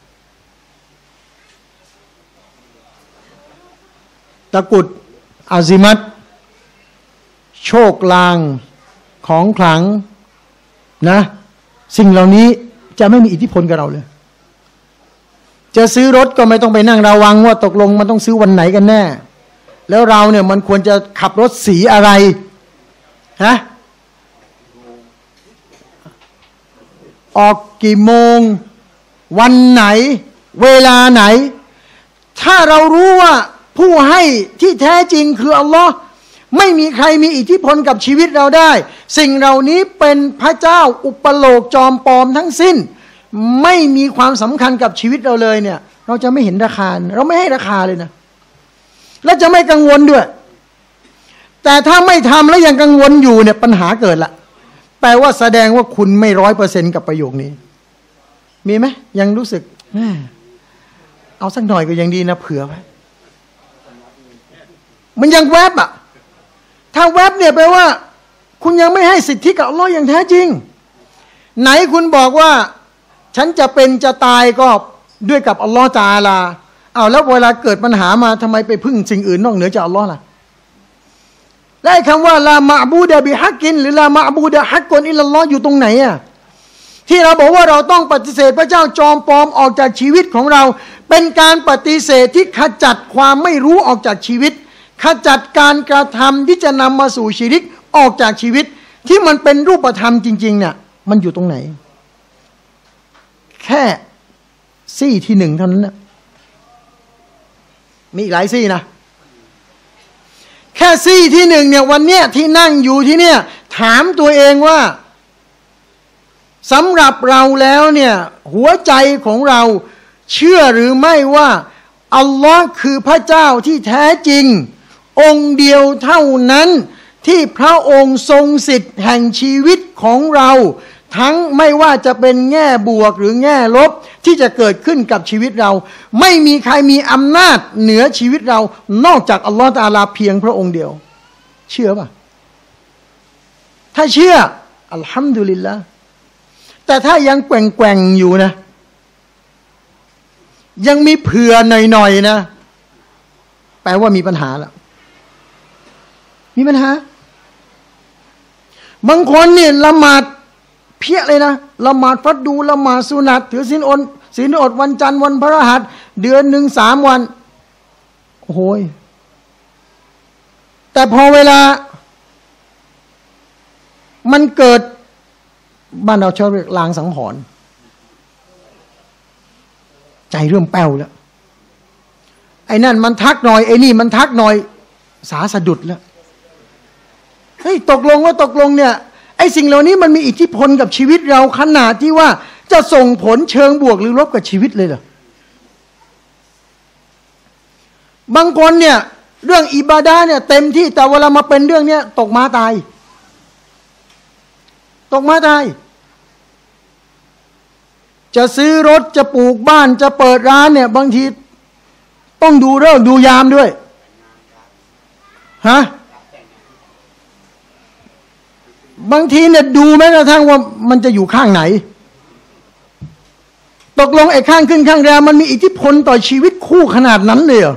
ตะกุดอาซิมัตโชคลางของขลังนะสิ่งเหล่านี้จะไม่มีอิทธิพลกับเราเลยจะซื้อรถก็ไม่ต้องไปนั่งระวังว่าตกลงมันต้องซื้อวันไหนกันแน่แล้วเราเนี่ยมันควรจะขับรถสีอะไรฮะออกกี่โมงวันไหนเวลาไหนถ้าเรารู้ว่าผู้ให้ที่แท้จริงคืออัลลอฮ์ไม่มีใครมีอิทธิพลกับชีวิตเราได้สิ่งเหล่านี้เป็นพระเจ้าอุปโลกจอมปลอมทั้งสิ้นไม่มีความสำคัญกับชีวิตเราเลยเนี่ยเราจะไม่เห็นราคาเราไม่ให้ราคาเลยนะและจะไม่กังวลด้วยแต่ถ้าไม่ทำแล้วยังกังวลอยู่เนี่ยปัญหาเกิดละแปลว่าแสดงว่าคุณไม่ร้อยเปอร์เซ็นต์กับประโยคนี้มีไหมยังรู้สึกเอาสักหน่อยก็ยังดีนะเผื่อไว้มันยังแวบอ่ะถ้าแวบเนี่ยแปลว่าคุณยังไม่ให้สิทธิกับอัลลอฮ์อย่างแท้จริงไหนคุณบอกว่าฉันจะเป็นจะตายก็ด้วยกับอัลลอฮ์ตะอาลาเอาแล้วเวลาเกิดปัญหามาทำไมไปพึ่งสิ่งอื่นนอกเหนือจากอัลลอฮ์ล่ะและคำว่าลามะบูดะบิฮักกินหรือลามะบูดะฮักกอนอิลลัลลอฮ์อยู่ตรงไหนอ่ะที่เราบอกว่าเราต้องปฏิเสธพระเจ้าจอมปลอมออกจากชีวิตของเราเป็นการปฏิเสธที่ขจัดความไม่รู้ออกจากชีวิตขจัดการกระทำที่จะนำมาสู่ชิริกออกจากชีวิตที่มันเป็นรูปธรรมจริงๆเนี่ยมันอยู่ตรงไหนแค่ซี่ที่หนึ่งเท่านั้นนะมีอีกหลายซี่นะแค่ซี่ที่หนึ่งเนี่ยวันเนี้ยที่นั่งอยู่ที่เนี่ยถามตัวเองว่าสำหรับเราแล้วเนี่ยหัวใจของเราเชื่อหรือไม่ว่าอัลลอฮ์คือพระเจ้าที่แท้จริงองค์เดียวเท่านั้นที่พระองค์ทรงสิทธิ์แห่งชีวิตของเราทั้งไม่ว่าจะเป็นแง่บวกหรือแง่ลบที่จะเกิดขึ้นกับชีวิตเราไม่มีใครมีอำนาจเหนือชีวิตเรานอกจากอัลลอฮฺตะอาลาเพียงพระองค์เดียวเชื่อป่ะถ้าเชื่ออัลฮัมดุลิลละแต่ถ้ายังแกว่งๆอยู่นะยังมีเผื่อหน่อยๆนะแปลว่ามีปัญหาแล้วมีปัญหาบางคนเนี่ยละหมาดเพี้ยเลยนะละหมาดฟัดดูละหมาดสุนัตถือศีลอดศีลอดวันจันทร์วันพฤหัสเดือนหนึ่งสามวันโอ้โหแต่พอเวลามันเกิดบ้านเราชอบเรียกลางสังหรณ์ใจเริ่มแป้วแล้วไอ้นั่นมันทักหน่อยไอ้นี่มันทักหน่อยสาสะดุดแล้วเฮ้ยตกลงว่าตกลงเนี่ยไอ้สิ่งเหล่านี้มันมีอิทธิพลกับชีวิตเราขนาดที่ว่าจะส่งผลเชิงบวกหรือลบกับชีวิตเลยเหรอบางคนเนี่ยเรื่องอิบาดะห์เนี่ยเต็มที่แต่เวลามาเป็นเรื่องเนี้ยตกม้าตายตกม้าตายจะซื้อรถจะปลูกบ้านจะเปิดร้านเนี่ยบางทีต้องดูเรื่องดูยามด้วยฮะบางทีเนี่ยดูแม้กระทั่งว่ามันจะอยู่ข้างไหนตกลงไอ้ข้างขึ้นข้างแรมมันมีอิทธิพลต่อชีวิตคู่ขนาดนั้นเลยเหรอ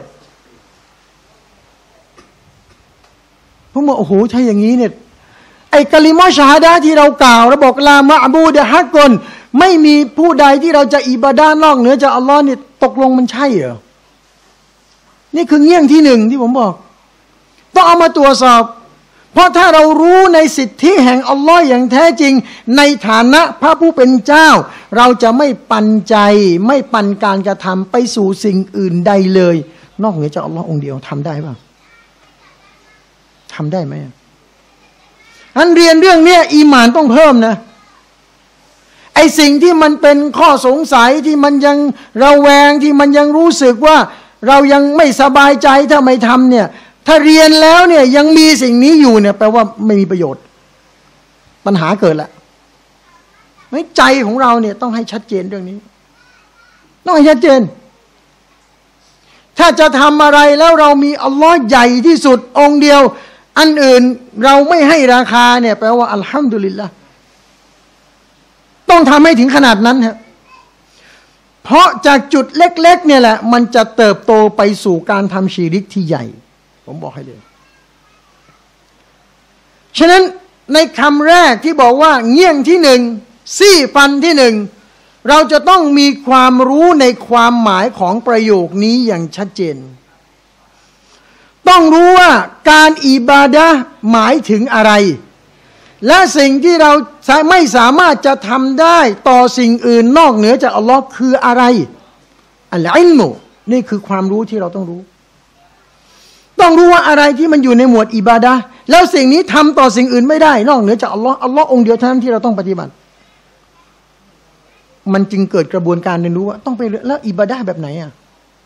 ผมบอกโอ้โหใช่อย่างนี้เนี่ยไอ้กะลิมะชะฮาดะห์ที่เรากล่าวแล้วบอกลามะอบูดะฮักกอนไม่มีผู้ใดที่เราจะอิบาดะห์นอกเหนือจากอัลลอฮ์เนี่ยตกลงมันใช่เหรอนี่คือเงี้ยงที่หนึ่งที่ผมบอกต้องเอามาตรวจสอบเพราะถ้าเรารู้ในสิทธิแห่งอัลลอฮ์อย่างแท้จริงในฐานะพระผู้เป็นเจ้าเราจะไม่ปันใจไม่ปันการกระทำไปสู่สิ่งอื่นใดเลยนอกเหนือจากอัลลอฮ์องเดียวทำได้ป่ะทำได้ไหมอันเรียนเรื่องนี้อีหม่านต้องเพิ่มนะไอสิ่งที่มันเป็นข้อสงสัยที่มันยังระแวงที่มันยังรู้สึกว่าเรายังไม่สบายใจถ้าไม่ทำเนี่ยถ้าเรียนแล้วเนี่ยยังมีสิ่งนี้อยู่เนี่ยแปลว่าไม่มีประโยชน์ปัญหาเกิดแล้วไม่ใจของเราเนี่ยต้องให้ชัดเจนเรื่องนี้ต้องให้ชัดเจนถ้าจะทำอะไรแล้วเรามีอัลลอฮ์ใหญ่ที่สุดองค์เดียวอันอื่นเราไม่ให้ราคาเนี่ยแปลว่าอัลฮัมดุลิลละห์ต้องทำให้ถึงขนาดนั้นฮะเพราะจากจุดเล็กๆเนี่ยแหละมันจะเติบโตไปสู่การทำชีริกที่ใหญ่ผมบอกให้เลยฉะนั้นในคำแรกที่บอกว่าเงี้ยงที่หนึ่งซี่ฟันที่หนึ่งเราจะต้องมีความรู้ในความหมายของประโยคนี้อย่างชัดเจนต้องรู้ว่าการอิบาดะห์หมายถึงอะไรและสิ่งที่เราไม่สามารถจะทำได้ต่อสิ่งอื่นนอกเหนือจากอัลลอฮ์คืออะไรอัลอิลมุนี่คือความรู้ที่เราต้องรู้ต้องรู้ว่าอะไรที่มันอยู่ในหมวดอิบาดะห์แล้วสิ่งนี้ทำต่อสิ่งอื่นไม่ได้นอกเหนือจากอัลลอฮ์อัลลอฮ์องค์เดียวเท่านั้นที่เราต้องปฏิบัติมันจึงเกิดกระบวนการเรียนรู้ว่าต้องไปแล้วอิบาดะห์แบบไหนอ่ะ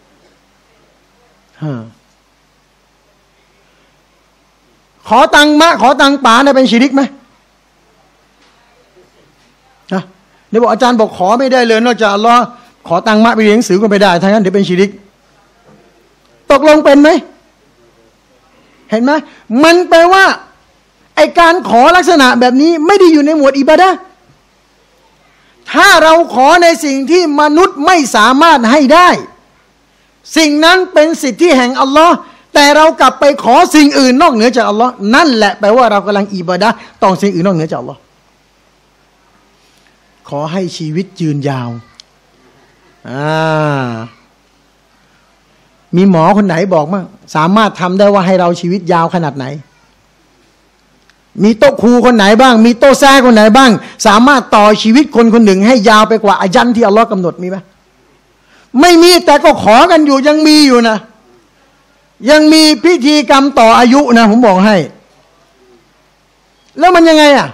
ฮะขอตังค์มะขอตังค์ป๋าเนี่ยเป็นชิริกไหมนะเดี๋ยวบอกอาจารย์บอกขอไม่ได้เลยนอกจากอัลลอฮ์ขอตังค์มะไปเรียนหนังสือก็ไม่ได้ถ้างั้นเดี๋ยวเป็นชิริกตกลงเป็นไหมเห็นไหมมันแปลว่าไอการขอลักษณะแบบนี้ไม่ได้อยู่ในหมวดอิบาดะห์ถ้าเราขอในสิ่งที่มนุษย์ไม่สามารถให้ได้สิ่งนั้นเป็นสิทธิแห่งอัลลอฮ์แต่เรากลับไปขอสิ่งอื่นนอกเหนือจากอัลลอฮ์นั่นแหละแปลว่าเรากำลังอิบาดะห์ต่อสิ่งอื่นนอกเหนือจากอัลลอฮ์ขอให้ชีวิตยืนยาวอ่ามีหมอคนไหนบอกมั้งสามารถทำได้ว่าให้เราชีวิตยาวขนาดไหนมีโต๊ะครูคนไหนบ้างมีโต๊ะแซ่คนไหนบ้างสามารถต่อชีวิตคนคนหนึ่งให้ยาวไปกว่าอายันที่อัลลอฮ์กำหนดมีไหมไม่มีแต่ก็ขอกันอยู่ยังมีอยู่นะยังมีพิธีกรรมต่ออายุนะผมบอกให้แล้วมันยังไงอ่ะ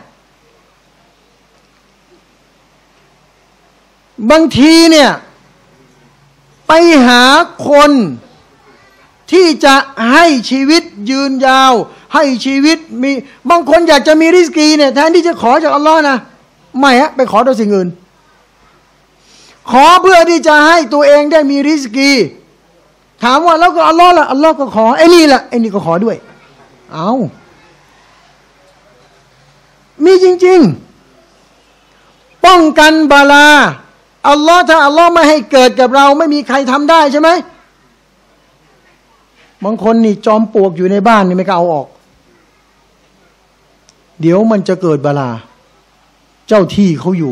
บางทีเนี่ยไปหาคนที่จะให้ชีวิตยืนยาวให้ชีวิตมีบางคนอยากจะมีริสกีเนี่ยแทนที่จะขอจากอัลลอฮ์นะไม่ฮะไปขอโดยสิ่งอื่นขอเพื่อที่จะให้ตัวเองได้มีริสกีถามว่าแล้วก็อัลลอฮ์ล่ะอัลลอฮ์ก็ขอไอ้นี่ล่ะไอ้นี่ก็ขอด้วยเอามีจริงๆป้องกันบาลาอัลลอฮ์ถ้าอัลลอฮ์ไม่ให้เกิดกับเราไม่มีใครทำได้ใช่ไหมบางคนนี่จอมปลวกอยู่ในบ้านนี่ไม่กล้าเอาออกเดี๋ยวมันจะเกิดบาลาเจ้าที่เขาอยู่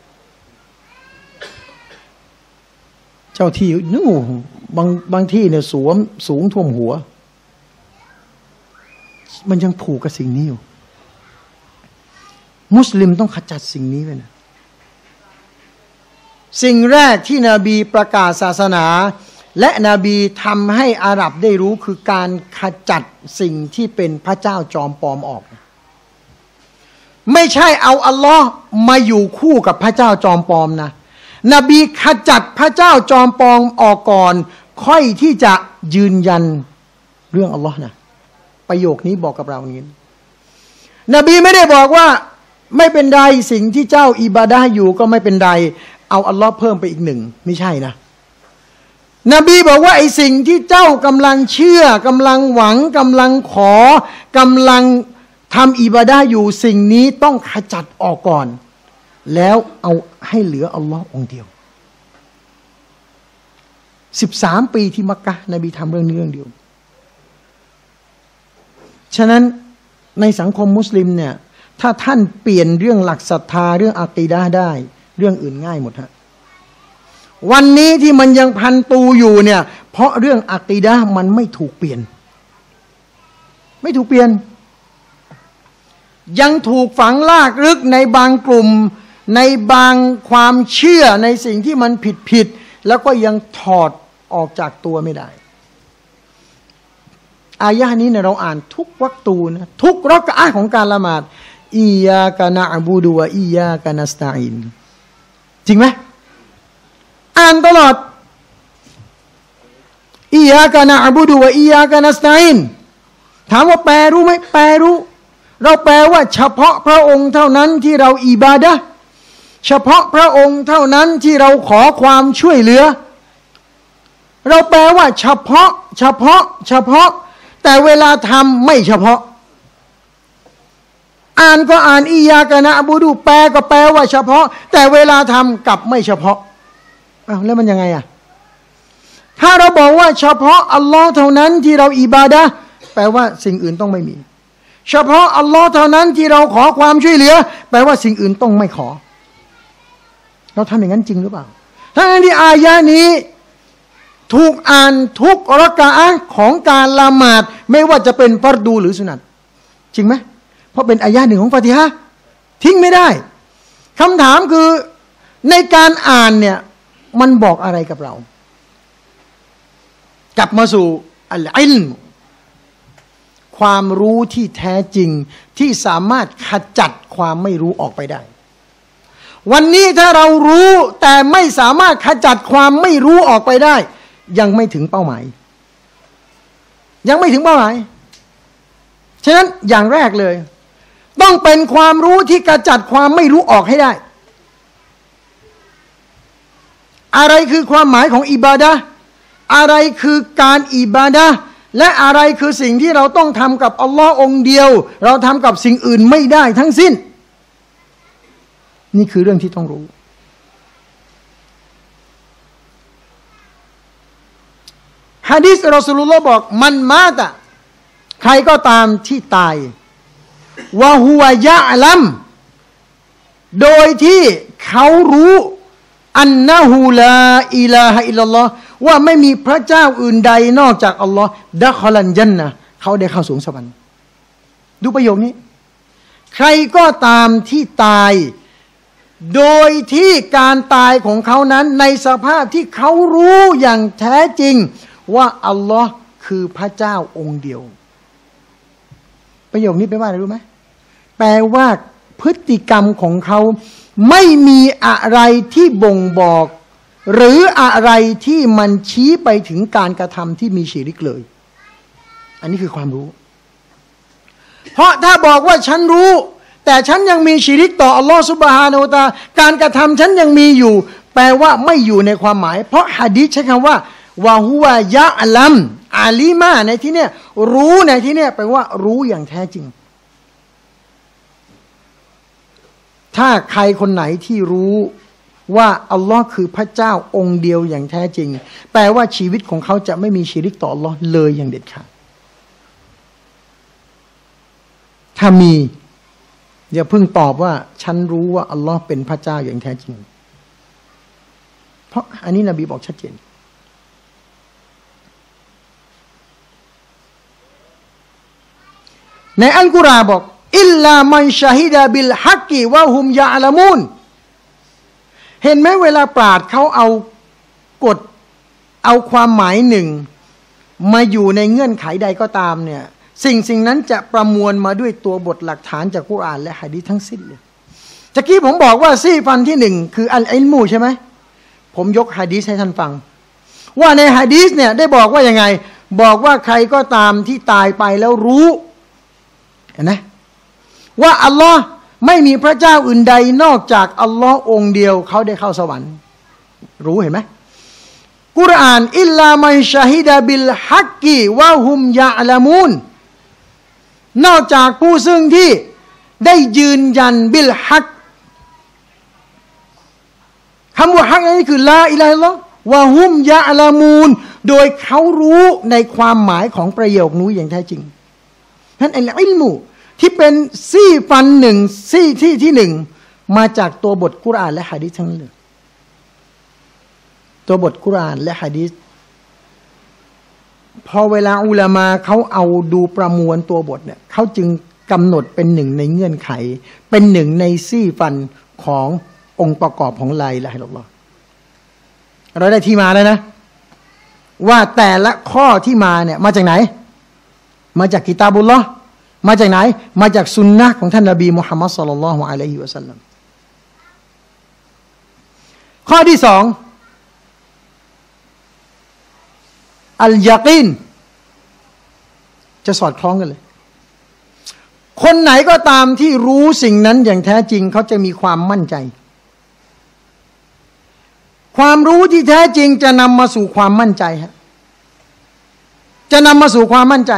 เจ้าที่นู่นบางบางที่เนี่ยสวมสูงท่วมหัวมันยังผูกกับสิ่งนี้อยู่มุสลิมต้องขจัดสิ่งนี้ไปนะสิ่งแรกที่นบีประกาศศาสนาและนบีทำให้อาหรับได้รู้คือการขจัดสิ่งที่เป็นพระเจ้าจอมปลอมออกไม่ใช่เอาอัลลอฮ์มาอยู่คู่กับพระเจ้าจอมปลอมนะนบีขจัดพระเจ้าจอมปลอมออกก่อนค่อยที่จะยืนยันเรื่องอัลลอฮ์นะประโยคนี้บอกกับเรานี้นบีไม่ได้บอกว่าไม่เป็นไรสิ่งที่เจ้าอิบาดะห์อยู่ก็ไม่เป็นไรเอาอัลลอฮ์เพิ่มไปอีกหนึ่งไม่ใช่นะนบีบอกว่าไอ้สิ่งที่เจ้ากำลังเชื่อกำลังหวังกำลังขอกำลังทำอิบาดะห์อยู่สิ่งนี้ต้องขจัดออกก่อนแล้วเอาให้เหลืออัลลอฮ์องเดียวสิบสามปีที่มักกะฮ์นบีทำเรื่องนี้เรื่องเดียวฉะนั้นในสังคมมุสลิมเนี่ยถ้าท่านเปลี่ยนเรื่องหลักศรัทธาเรื่องอะกีดะห์ได้เรื่องอื่นง่ายหมดฮะวันนี้ที่มันยังพันตูอยู่เนี่ยเพราะเรื่องอะกีดะห์มันไม่ถูกเปลี่ยนไม่ถูกเปลี่ยนยังถูกฝังลากลึกในบางกลุ่มในบางความเชื่อในสิ่งที่มันผิดผิดแล้วก็ยังถอดออกจากตัวไม่ได้อายะห์นี้เนี่ยเราอ่านทุกวักตูนะทุกรักอะห์ของการละหมาดอียากะนะอ์บุดุวะอียากะนัสตะอีนจริงไหมอ่านตลอดอียากะนะอ์บุดุวะอียากะนัสตะอีนถามว่าแปลรู้ไหมแปลรู้เราแปลว่าเฉพาะพระองค์เท่านั้นที่เราอิบาดะห์เฉพาะพระองค์เท่านั้นที่เราขอความช่วยเหลือเราแปลว่าเฉพาะเฉพาะเฉพาะแต่เวลาทำไม่เฉพาะอ่านก็อ่านอียากะนะอ์บุดุแปลก็แปลว่าเฉพาะแต่เวลาทำกลับไม่เฉพาะอ้าวแล้วมันยังไงอ่ะถ้าเราบอกว่าเฉพาะอัลลอฮ์เท่านั้นที่เราอิบาดะห์แปลว่าสิ่งอื่นต้องไม่มีเฉพาะอัลลอฮ์เท่านั้นที่เราขอความช่วยเหลือแปลว่าสิ่งอื่นต้องไม่ขอเราทำอย่างนั้นจริงหรือเปล่าทั้งที่อายะนี้ถูกอ่านทุกรักอะห์ของการละหมาดไม่ว่าจะเป็นฟัรดูหรือสุนัตจริงไหมเพราะเป็นอายะหนึ่งของฟาติฮะห์ทิ้งไม่ได้คำถามคือในการอ่านเนี่ยมันบอกอะไรกับเรากลับมาสู่อัลอิลมความรู้ที่แท้จริงที่สามารถขจัดความไม่รู้ออกไปได้วันนี้ถ้าเรารู้แต่ไม่สามารถขจัดความไม่รู้ออกไปได้ยังไม่ถึงเป้าหมายยังไม่ถึงเป้าหมายฉะนั้นอย่างแรกเลยต้องเป็นความรู้ที่ขจัดความไม่รู้ออกให้ได้อะไรคือความหมายของอิบาดะห์อะไรคือการอิบาดะห์และอะไรคือสิ่งที่เราต้องทำกับอัลลอฮ์องเดียวเราทำกับสิ่งอื่นไม่ได้ทั้งสิ้นนี่คือเรื่องที่ต้องรู้หะดีษรอซูลุลลอฮ์บอกมันมาตะใครก็ตามที่ตายวะฮุวะยะลัมโดยที่เขารู้อันนะฮูลาอิลาฮะอิลลัลลอฮ์ว่าไม่มีพระเจ้าอื่นใดนอกจากอัลลอฮ์ดะคอลันญันนะห์เขาได้เข้าสู่สวรรค์ดูประโยคนี้ใครก็ตามที่ตายโดยที่การตายของเขานั้นในสภาพที่เขารู้อย่างแท้จริงว่าอัลลอฮ์คือพระเจ้าองค์เดียวประโยคนี้แปลว่าอะไรรู้ไหมแปลว่าพฤติกรรมของเขาไม่มีอะไรที่บ่งบอกหรืออะไรที่มันชี้ไปถึงการกระทำที่มีชิริกเลยอันนี้คือความรู้เพราะถ้าบอกว่าฉันรู้แต่ฉันยังมีชิริกต่ออัลลอฮฺซุบฮานะฮูวะตะอาลาการกระทำฉันยังมีอยู่แปลว่าไม่อยู่ในความหมายเพราะหะดีษใช้คำว่าวะฮุวะยะลัมอาลีมาในที่เนี้ยรู้ในที่เนี้ยแปลว่ารู้อย่างแท้จริงถ้าใครคนไหนที่รู้ว่าอัลลอฮ์คือพระเจ้าองค์เดียวอย่างแท้จริงแปลว่าชีวิตของเขาจะไม่มีชิริกต่ออัลลอฮ์เลยอย่างเด็ดขาดถ้ามีอย่าเพิ่งตอบว่าฉันรู้ว่าอัลลอฮ์เป็นพระเจ้าอย่างแท้จริงเพราะอันนี้นบีบอกชัดเจนในอัลกุรอานบอกอิลลามันชะฮิดะบิลฮักกิวะฮุมยะอ์ละมูนเห็นไหมเวลาปราชญ์เขาเอากฎเอาความหมายหนึ่งมาอยู่ในเงื่อนไขใดก็ตามเนี่ยสิ่งสิ่งนั้นจะประมวลมาด้วยตัวบทหลักฐานจากกุรอานและหะดีษทั้งสิ้นเลยตะกี้ผมบอกว่าซี่ฟันที่หนึ่งคืออัลอิลมูใช่ไหมผมยกหะดีษให้ท่านฟังว่าในหะดีษเนี่ยได้บอกว่ายังไงบอกว่าใครก็ตามที่ตายไปแล้วรู้เห็นไหมว่าอัลลอฮ์ไม่มีพระเจ้าอื่นใดนอกจากอัลลอฮ์องเดียวเขาได้เข้าสวรรค์รู้เห็นไหมกุรอานอิลลามันชะฮิดะบิลฮักกิวะฮุมยะอ์ละมูนนอกจากผู้ซึ่งที่ได้ยืนยันบิลฮักคำว่าฮักนี่คือลาอิลาฮะอิลลัลลอฮ์วะฮุมยะอ์ละมูนโดยเขารู้ในความหมายของประโยคนี้อย่างแท้จริงนั้นอัลอิลมูที่เป็นซี่ฟันหนึ่งซี่ที่ที่หนึ่งมาจากตัวบทกุรอานและหะดีษทั้งนั้นเลยตัวบทกุรอานและหะดีษพอเวลาอุลามะเขาเอาดูประมวลตัวบทเนี่ยเขาจึงกำหนดเป็นหนึ่งในเงื่อนไขเป็นหนึ่งในซี่ฟันขององค์ประกอบของลาอิลาฮะอิลลัลลอฮ์เราได้ที่มาแล้วนะว่าแต่ละข้อที่มาเนี่ยมาจากไหนมาจากกิตาบุลลอฮ์มาจากไหนมาจากสุนนะของท่านนบีมุฮัมมัดศ็อลลัลลอฮุอะลัยฮิวะซัลลัมข้อที่สองอัลยากีนจะสอดคล้องกันเลยคนไหนก็ตามที่รู้สิ่งนั้นอย่างแท้จริงเขาจะมีความมั่นใจความรู้ที่แท้จริงจะนำมาสู่ความมั่นใจฮะจะนำมาสู่ความมั่นใจ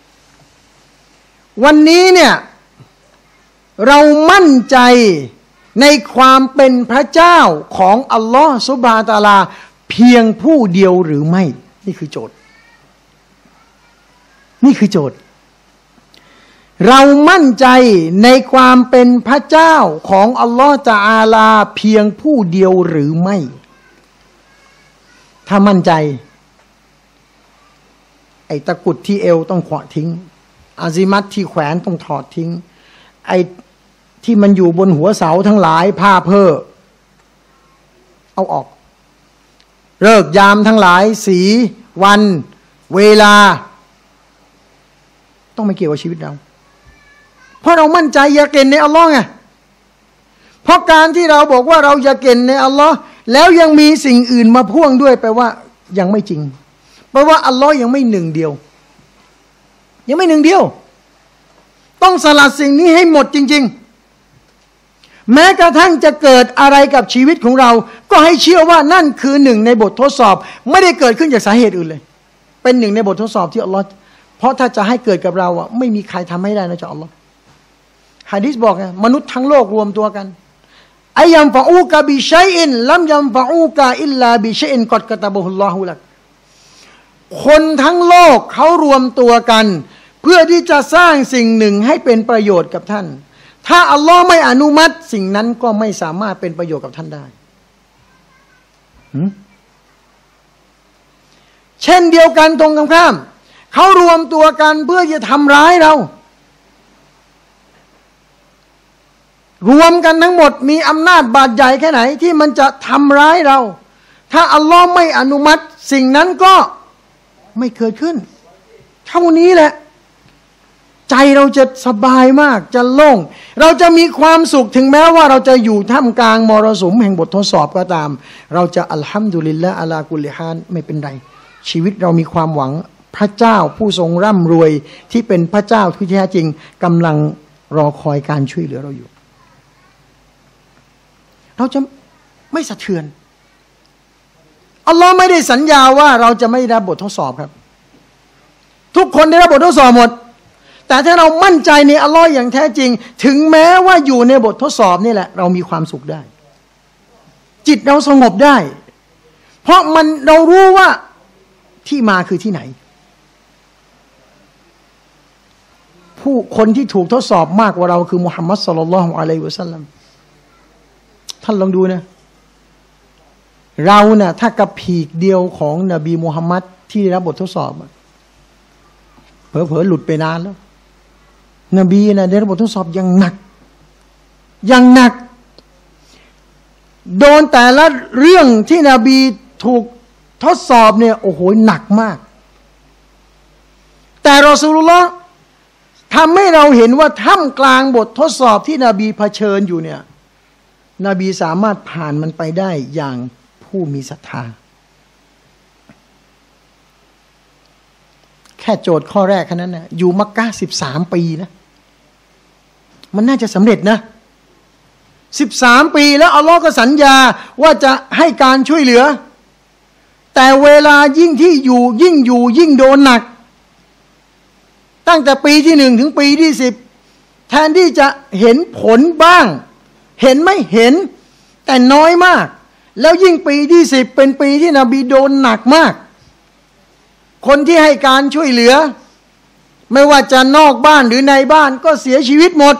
วันนี้เนี่ยเรามั่นใจในความเป็นพระเจ้าของอัลลอฮฺซุบฮานะฮูวะตะอาลาเพียงผู้เดียวหรือไม่นี่คือโจทย์นี่คือโจทย์เรามั่นใจในความเป็นพระเจ้าของอัลลอฮฺตะอาลาเพียงผู้เดียวหรือไม่ถ้ามั่นใจไอ้ตะกุดที่เอวต้องขวาทิ้งอาซิมัตที่แขวนต้องถอดทิ้งไอ้ที่มันอยู่บนหัวเสาทั้งหลายผ้าเพ้อเอาออกฤกษ์ยามทั้งหลายสีวันเวลาต้องไม่เกี่ยวกับชีวิตเราเพราะเรามั่นใจยาเกนในอัลลอฮ์ไงเพราะการที่เราบอกว่าเรายาเกนในอัลลอฮ์แล้วยังมีสิ่งอื่นมาพ่วงด้วยแปลว่ายังไม่จริงแปลว่าอัลลอฮ์ยังไม่หนึ่งเดียวยังไม่หนึ่งเดียวต้องสลัดสิ่งนี้ให้หมดจริงๆแม้กระทั่งจะเกิดอะไรกับชีวิตของเราก็ให้เชื่อว่านั่นคือหนึ่งในบททดสอบไม่ได้เกิดขึ้นจากสาเหตุอื่นเลยเป็นหนึ่งในบททดสอบที่อัลลอฮ์เพราะถ้าจะให้เกิดกับเราอ่ะไม่มีใครทำให้ได้นะจ๊ะอัลลอฮ์หะดีษบอกไงมนุษย์ทั้งโลกรวมตัวกันอายัมฟะอูกะบิชัยอินลัมยัมฟะอูกะอิลลาบิชัยอินกอดกะตะบะฮุลลอฮุลักคนทั้งโลกเขารวมตัวกันเพื่อที่จะสร้างสิ่งหนึ่งให้เป็นประโยชน์กับท่านถ้าอัลลอฮ์ไม่อนุมัติสิ่งนั้นก็ไม่สามารถเป็นประโยชน์กับท่านได้เช่นเดียวกันตรงกันข้ามเขารวมตัวกันเพื่อจะทำร้ายเรารวมกันทั้งหมดมีอำนาจบาดใหญ่แค่ไหนที่มันจะทำร้ายเราถ้าอัลลอฮ์ไม่อนุมัติสิ่งนั้นก็ไม่เกิดขึ้นเท่านี้แหละใจเราจะสบายมากจะโล่งเราจะมีความสุขถึงแม้ว่าเราจะอยู่ท่ามกลางมรสุมแห่งบททดสอบก็ตามเราจะอัลฮัมดุลิลละอะลากุลิฮานไม่เป็นไรชีวิตเรามีความหวังพระเจ้าผู้ทรงร่ำรวยที่เป็นพระเจ้าที่แท้จริงกำลังรอคอยการช่วยเหลือเราอยู่เราจะไม่สะเทือนอัลลอฮ์ไม่ได้สัญญาว่าเราจะไม่ได้รับบททดสอบครับทุกคนได้รับบททดสอบหมดแต่ถ้าเรามั่นใจในอัลลอฮ์อย่างแท้จริงถึงแม้ว่าอยู่ในบททดสอบนี่แหละเรามีความสุขได้จิตเราสงบได้เพราะมันเรารู้ว่าที่มาคือที่ไหนผู้คนที่ถูกทดสอบมากกว่าเราคือมุฮัมมัดศ็อลลัลลอฮุอะลัยฮิวะซัลลัมท่านลองดูนะเราเนี่ยถ้ากับผีกเดียวของนบีมุฮัมมัดที่ได้รับบททดสอบเผลอๆหลุดไปนานแล้วนบีนะได้รับบททดสอบอย่างหนักอย่างหนักโดนแต่ละเรื่องที่นบีถูกทดสอบเนี่ยโอ้โหหนักมากแต่รอซูลุลลอฮ์ทำให้เราเห็นว่าท่ามกลางบททดสอบที่นบีเผชิญอยู่เนี่ยนบีสามารถผ่านมันไปได้อย่างผู้มีศรัทธาแค่โจทย์ข้อแรกแค่นั้นนะอยู่มักกะฮ์สิบสามปีนะมันน่าจะสำเร็จนะสิบสามปีแล้วอัลลอฮ์ก็สัญญาว่าจะให้การช่วยเหลือแต่เวลายิ่งที่อยู่ยิ่งอยู่ยิ่งโดนหนักตั้งแต่ปีที่หนึ่งถึงปีที่สิบแทนที่จะเห็นผลบ้างเห็นไม่เห็นแต่น้อยมากแล้วยิ่งปีที่สิบเป็นปีที่นบีโดนหนักมากคนที่ให้การช่วยเหลือไม่ว่าจะนอกบ้านหรือในบ้านก็เสียชีวิตหมด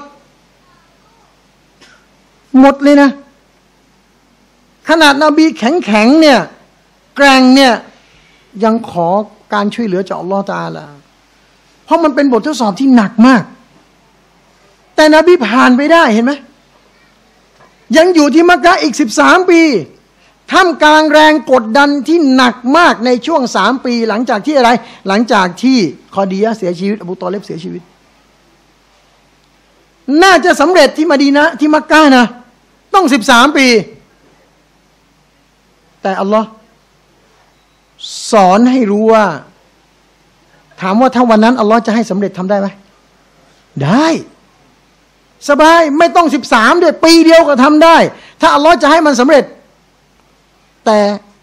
หมดเลยนะขนาดนบีแข็งแข็งเนี่ยแกร่งเนี่ยยังขอการช่วยเหลือจากอัลลอฮฺตะอาลาเพราะมันเป็นบททดสอบที่หนักมากแต่นบีผ่านไปได้เห็นไหมยังอยู่ที่มักกะฮ์อีกสิบสามปีท่ามกลางแรงกดดันที่หนักมากในช่วงสามปีหลังจากที่อะไรหลังจากที่คอดียะห์เสียชีวิตอบูตอเลบเสียชีวิตน่าจะสำเร็จที่มะดีนะห์ที่มักกะฮ์นะต้องสิบสามปีแต่อัลลอฮ์สอนให้รู้ว่าถามว่าถ้าวันนั้นอัลลอฮ์จะให้สำเร็จทำได้ไหมได้สบายไม่ต้องสิบสามด้วยปีเดียวก็ทำได้ถ้าอัลลอฮ์จะให้มันสำเร็จแต่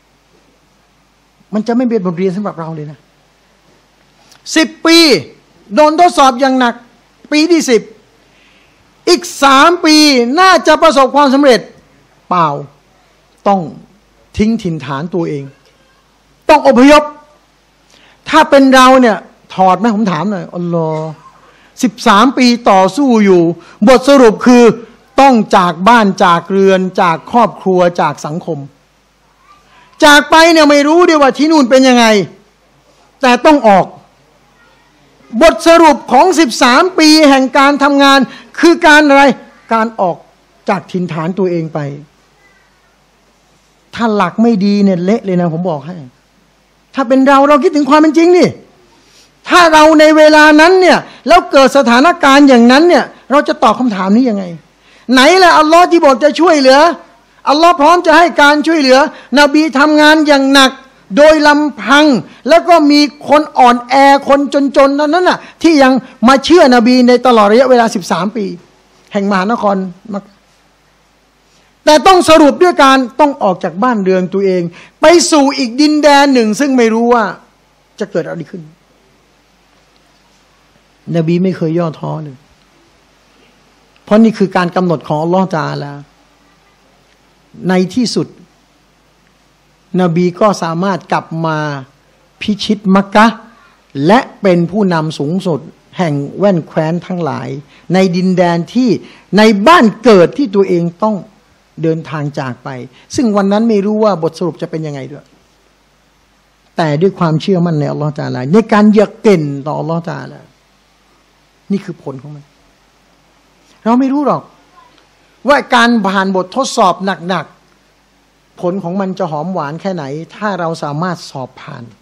มันจะไม่เป็นบทเรียนสำหรับเราเลยนะสิบปีโดนทดสอบอย่างหนักปีที่สิบอีกสามปีน่าจะประสบความสำเร็จเปล่าต้องทิ้งถิ่นฐานตัวเองต้องอพยพถ้าเป็นเราเนี่ยถอดไหมผมถามหน่อยอัลลอฮ์สิบสามปีต่อสู้อยู่บทสรุปคือต้องจากบ้านจากเรือนจากครอบครัวจากสังคมจากไปเนี่ยไม่รู้ด้วยว่าที่นู่นเป็นยังไงแต่ต้องออกบทสรุปของสิบสามปีแห่งการทำงานคือการอะไรการออกจากถิ่นฐานตัวเองไปถ้าหลักไม่ดีเนี่ยเละเลยนะผมบอกให้ถ้าเป็นเราเราคิดถึงความเป็นจริงดิถ้าเราในเวลานั้นเนี่ยแล้วเกิดสถานการณ์อย่างนั้นเนี่ยเราจะตอบคำถามนี้ยังไงไหนแหละอัลลอฮ์ที่บอกจะช่วยเหลืออัลลอฮ์พร้อมจะให้การช่วยเหลือนบีทำงานอย่างหนักโดยลำพังแล้วก็มีคนอ่อนแอคนจนๆนั้นน่ะที่ยังมาเชื่อนบีในตลอดระยะเวลาสิบสามปีแห่งมหานครแต่ต้องสรุปด้วยการต้องออกจากบ้านเรือนตัวเองไปสู่อีกดินแดนหนึ่งซึ่งไม่รู้ว่าจะเกิดอะไรขึ้นนบีไม่เคยย่อท้อเลยเพราะนี่คือการกำหนดของอัลลอฮฺตะอาลาในที่สุดนบีก็สามารถกลับมาพิชิตมักกะฮ์และเป็นผู้นำสูงสุดแห่งแว่นแคว้นทั้งหลายในดินแดนที่ในบ้านเกิดที่ตัวเองต้องเดินทางจากไปซึ่งวันนั้นไม่รู้ว่าบทสรุปจะเป็นยังไงด้วยแต่ด้วยความเชื่อมั่นในอัลลอฮฺตะอาลาในการเยือกเก่นต่ออัลลอฮฺตะอาลานี่คือผลของมันเราไม่รู้หรอกว่าการผ่านบททดสอบหนักๆผลของมันจะหอมหวานแค่ไหนถ้าเราสามารถสอบผ่าน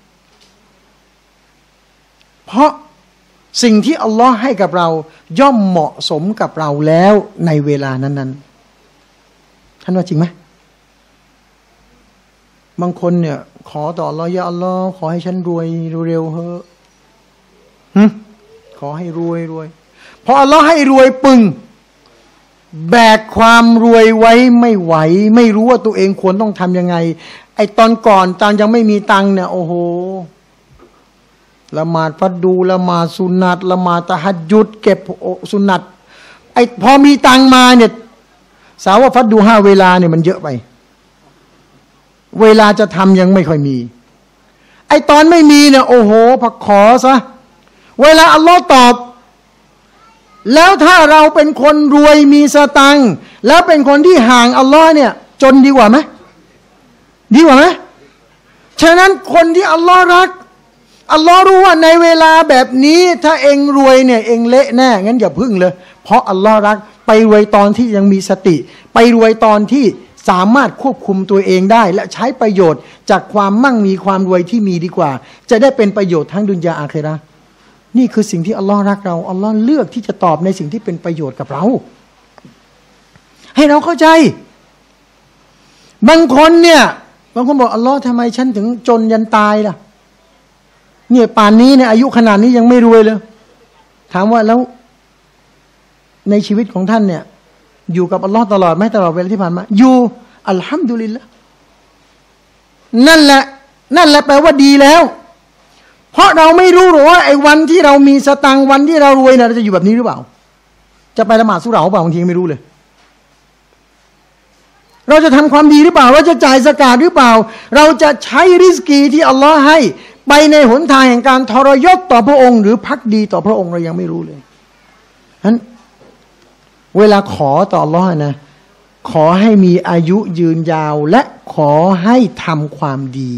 เพราะสิ่งที่อัลลอฮ์ให้กับเราย่อมเหมาะสมกับเราแล้วในเวลานั้นๆท่านว่าจริงไหมบางคนเนี่ยขอต่ออัลลอฮ์ยาอัลลอฮ์ขอให้ฉันรวยเร็วๆเฮ้อฮึขอให้รวยรวยพออัลลอฮ์ให้รวยปึงแบกความรวยไว้ไม่ไหวไม่รู้ว่าตัวเองควรต้องทำยังไงไอตอนก่อนตอนยังไม่มีตังเนี่ยโอ้โหละหมาดฟัดดูละหมาดสุนัตละหมาดตะฮัจญุดเก็บสุนัตไอพอมีตังมาเนี่ยสาวว่าฟัดดูห้าเวลาเนี่ยมันเยอะไปเวลาจะทำยังไม่ค่อยมีไอตอนไม่มีเนี่ยโอ้โหผักขอซะเวลาอัลลอฮ์ตอบแล้วถ้าเราเป็นคนรวยมีสตังค์แล้วเป็นคนที่ห่างอัลลอฮ์เนี่ยจนดีกว่าไหมดีกว่าไหมฉะนั้นคนที่อัลลอฮ์รักอัลลอฮ์รู้ว่าในเวลาแบบนี้ถ้าเองรวยเนี่ยเองเละแน่งั้นอย่าพึ่งเลยเพราะอัลลอฮ์รักไปรวยตอนที่ยังมีสติไปรวยตอนที่สามารถควบคุมตัวเองได้และใช้ประโยชน์จากความมั่งมีความรวยที่มีดีกว่าจะได้เป็นประโยชน์ทั้งดุนยาอาคิเราะห์นี่คือสิ่งที่อัลลอฮ์รักเราอัลลอฮ์เลือกที่จะตอบในสิ่งที่เป็นประโยชน์กับเราให้เราเข้าใจบางคนเนี่ยบางคนบอกอัลลอฮ์ทำไมฉันถึงจนยันตายล่ะเนี่ยป่านนี้เนี่ยอายุขนาดนี้ยังไม่รวยเลยถามว่าแล้วในชีวิตของท่านเนี่ยอยู่กับอัลลอฮ์ตลอดไหมตลอดเวลาที่ผ่านมาอยู่อัลฮัมดุลิลละนั่นแหละนั่นแหละแปลว่าดีแล้วเพราะเราไม่รู้หรอกว่าไอ้วันที่เรามีสตังค์วันที่เรารวยเนี่ยเราจะอยู่แบบนี้หรือเปล่าจะไปละหมาดสุเหร่าเปล่าบางทีไม่รู้เลยเราจะทำความดีหรือเปล่าเราจะจ่ายซะกาตหรือเปล่าเราจะใช้ริสกีที่อัลลอฮ์ให้ไปในหนทางแห่งการทรยศต่อพระองค์หรือภักดีต่อพระองค์เรายังไม่รู้เลยฉะนั้นเวลาขอต่ออัลลอฮ์นะขอให้มีอายุยืนยาวและขอให้ทำความดี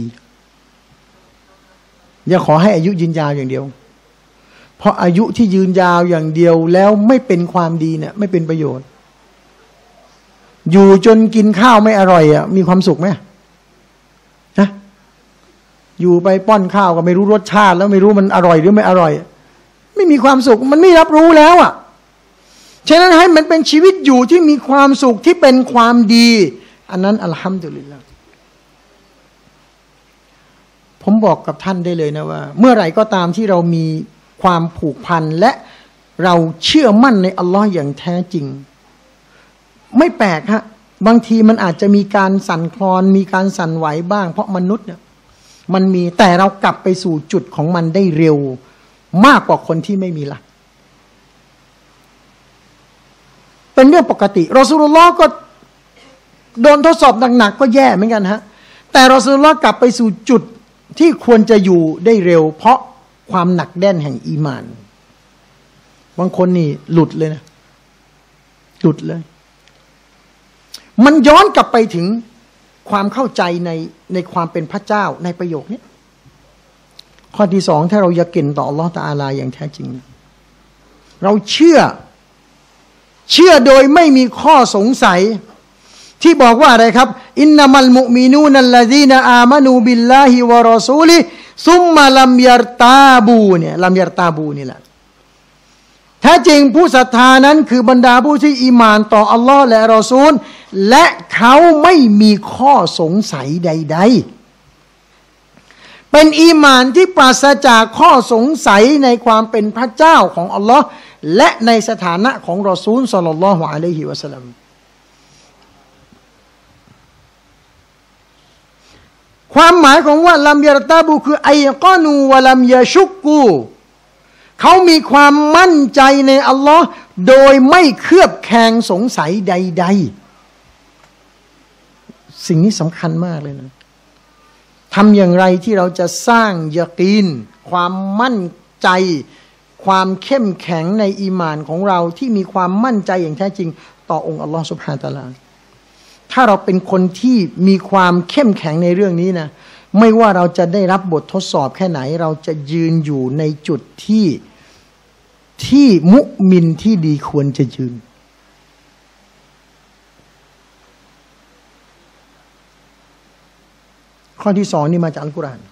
อย่าขอให้อายุยืนยาวอย่างเดียวเพราะอายุที่ยืนยาวอย่างเดียวแล้วไม่เป็นความดีเนี่ยไม่เป็นประโยชน์อยู่จนกินข้าวไม่อร่อยอ่ะมีความสุขไหมนะอยู่ไปป้อนข้าวก็ไม่รู้รสชาติแล้วไม่รู้มันอร่อยหรือไม่อร่อยไม่มีความสุขมันไม่รับรู้แล้วอ่ะฉะนั้นให้มันเป็นชีวิตอยู่ที่มีความสุขที่เป็นความดีอันนั้นอัลฮัมดุลิลละห์ผมบอกกับท่านได้เลยนะว่าเมื่อไหร่ก็ตามที่เรามีความผูกพันและเราเชื่อมั่นในอัลลอฮ์อย่างแท้จริงไม่แปลกฮะบางทีมันอาจจะมีการสั่นคลอนมีการสั่นไหวบ้างเพราะมนุษย์เนี่ยมันมีแต่เรากลับไปสู่จุดของมันได้เร็วมากกว่าคนที่ไม่มีหลักเป็นเรื่องปกติรอซูลุลลอฮ์ก็โดนทดสอบหนักๆก็แย่เหมือนกันฮะแต่รอซูลุลลอฮ์กลับไปสู่จุดที่ควรจะอยู่ได้เร็วเพราะความหนักแน่นแห่งอีมานบางคนนี่หลุดเลยนะหลุดเลยมันย้อนกลับไปถึงความเข้าใจในในความเป็นพระเจ้าในประโยคนี้ข้อที่สองถ้าเรายะกินต่ออัลลอฮฺตะอาลาอย่างแท้จริงเราเชื่อเชื่อโดยไม่มีข้อสงสัยที่บอกว่าอะไรครับอินนัมัลมุมินูนัลลซีนอามานูบิลลาฮิวะรอซูลิซุมมาลัมยัรตาบูเนี่ยลัมยัรตาบูนี่แหละแท้จริงผู้ศรัทธานั้นคือบรรดาผู้ที่อีหม่านต่ออัลลอฮ์และรอซูลและเขาไม่มีข้อสงสัยใดๆเป็นอีหม่านที่ปราศจากข้อสงสัยในความเป็นพระเจ้าของอัลลอฮ์และในสถานะของรอซูลศ็อลลัลลอฮุอะลัยฮิวะซัลลัมความหมายของว่าลัมยัรตาบูคือไอกอนูวะลัมยะชุกกูเขามีความมั่นใจในอัลลอฮ์โดยไม่เคลือบแคลงสงสัยใดๆสิ่งนี้สำคัญมากเลยนะทำอย่างไรที่เราจะสร้างยะกีนความมั่นใจความเข้มแข็งในอีหม่านของเราที่มีความมั่นใจอย่างแท้จริงต่อองค์อัลลอฮ์ซุบฮานะฮูวะตะอาลาถ้าเราเป็นคนที่มีความเข้มแข็งในเรื่องนี้นะไม่ว่าเราจะได้รับบททดสอบแค่ไหนเราจะยืนอยู่ในจุดที่ที่มุมินที่ดีควรจะยืนข้อที่สองนี่มาจากอัลกุรอาน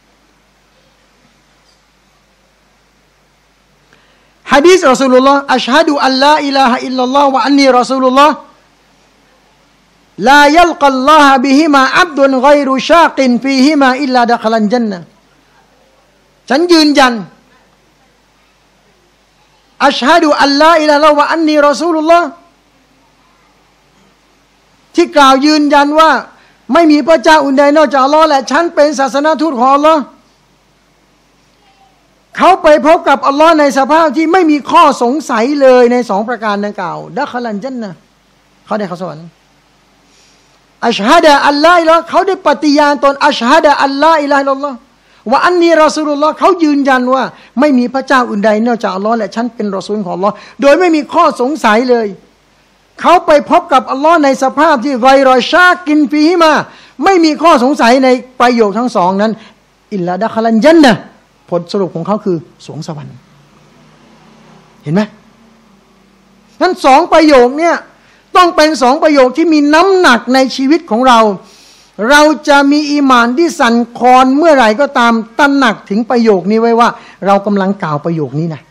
หะดีษรอซูลุลลอฮ์อัชฮะดุอัลลาอิลาฮะอิลลัลลอฮ์วะอันนีรอซูลุลลอฮ์ลายัลกัลลอฮะบิฮิมาอับดุนฆอยรุชากินฟีฮิมาอิลลาดะคลันญันนะห์ฉันยืนยันอัชฮะดุอัลลาอิลาฮะวะอันนีรอซูลุลลอฮ์ที่กล่าวยืนยันว่าไม่มีพระเจ้าอื่นใดนอกจากอัลลอฮ์และฉันเป็นศาสนทูตของอัลลอฮ์เขาไปพบกับอัลลอฮ์ในสภาพที่ไม่มีข้อสงสัยเลยในสองประการดังกล่าวดะคลันญันนะห์เขาได้เข้าสวรรค์อัชฮะดะอัลลอฮ์อิลาเขาได้ปฏิญาณตนอัชฮะดะอัลลอฮ์อิลาฮิลลัลลอฮ์ว่าอันนี้รอซูลุลลอฮ์เขายืนยันว่าไม่มีพระเจ้าอื่นใดนอกจากอัลลอฮ์และฉันเป็นรอซูลของอัลลอฮ์โดยไม่มีข้อสงสัยเลยเขาไปพบกับอัลลอฮ์ในสภาพที่ไกรอชากินฟีฮิมาไม่มีข้อสงสัยในประโยคทั้งสองนั้นอิลลาดะคลันญันนะห์ผลสรุปของเขาคือสวงสวรรค์เห็นไหมนั้นสองประโยคเนี่ยต้องเป็นสองประโยคที่มีน้ำหนักในชีวิตของเราเราจะมีอีหม่านที่สั่นคลอนเมื่อไหร่ก็ตามตระหนักถึงประโยคนี้ไว้ว่าเรากำลังกล่าวประโยคนี้นะ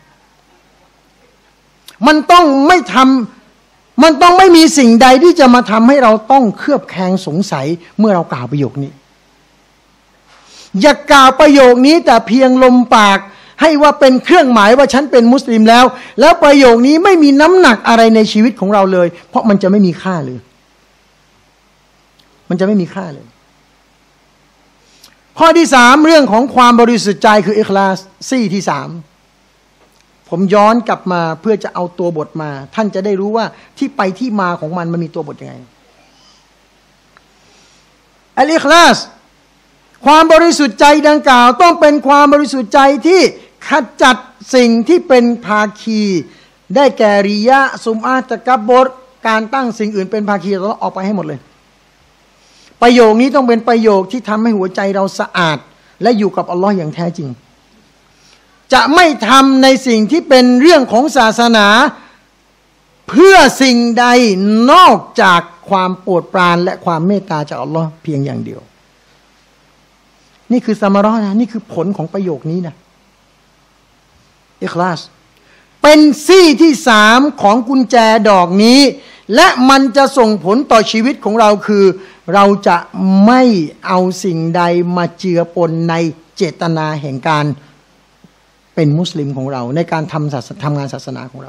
มันต้องไม่ทำมันต้องไม่มีสิ่งใดที่จะมาทำให้เราต้องเคลือบแคลงสงสัยเมื่อเรากล่าวประโยคนี้อย่ากล่าวประโยคนี้แต่เพียงลมปากให้ว่าเป็นเครื่องหมายว่าฉันเป็นมุสลิมแล้วแล้วประโยคนี้ไม่มีน้ำหนักอะไรในชีวิตของเราเลยเพราะมันจะไม่มีค่าเลยมันจะไม่มีค่าเลยข้อที่สามเรื่องของความบริสุทธิ์ใจคืออิคลาสซี่ที่สามผมย้อนกลับมาเพื่อจะเอาตัวบทมาท่านจะได้รู้ว่าที่ไปที่มาของมันมันมีตัวบทยังไงอัลอิคลาสความบริสุทธิ์ใจดังกล่าวต้องเป็นความบริสุทธิ์ใจที่ขจัดสิ่งที่เป็นภาคีได้แก่ริยะซุมอะห์ตะกับบรการตั้งสิ่งอื่นเป็นภาคีเราออกไปให้หมดเลยประโยคนี้ต้องเป็นประโยคที่ทำให้หัวใจเราสะอาดและอยู่กับอัลลอฮ์อย่างแท้จริงจะไม่ทำในสิ่งที่เป็นเรื่องของศาสนาเพื่อสิ่งใดนอกจากความโปรดปรานและความเมตตาจากอัลลอฮ์เพียงอย่างเดียวนี่คือซามารอนะนี่คือผลของประโยคนี้นะอิคลาสเป็นซี่ที่สามของกุญแจดอกนี้และมันจะส่งผลต่อชีวิตของเราคือเราจะไม่เอาสิ่งใดมาเจือปนในเจตนาแห่งการเป็นมุสลิมของเราในการทำศาสทำงานศาสนาของเรา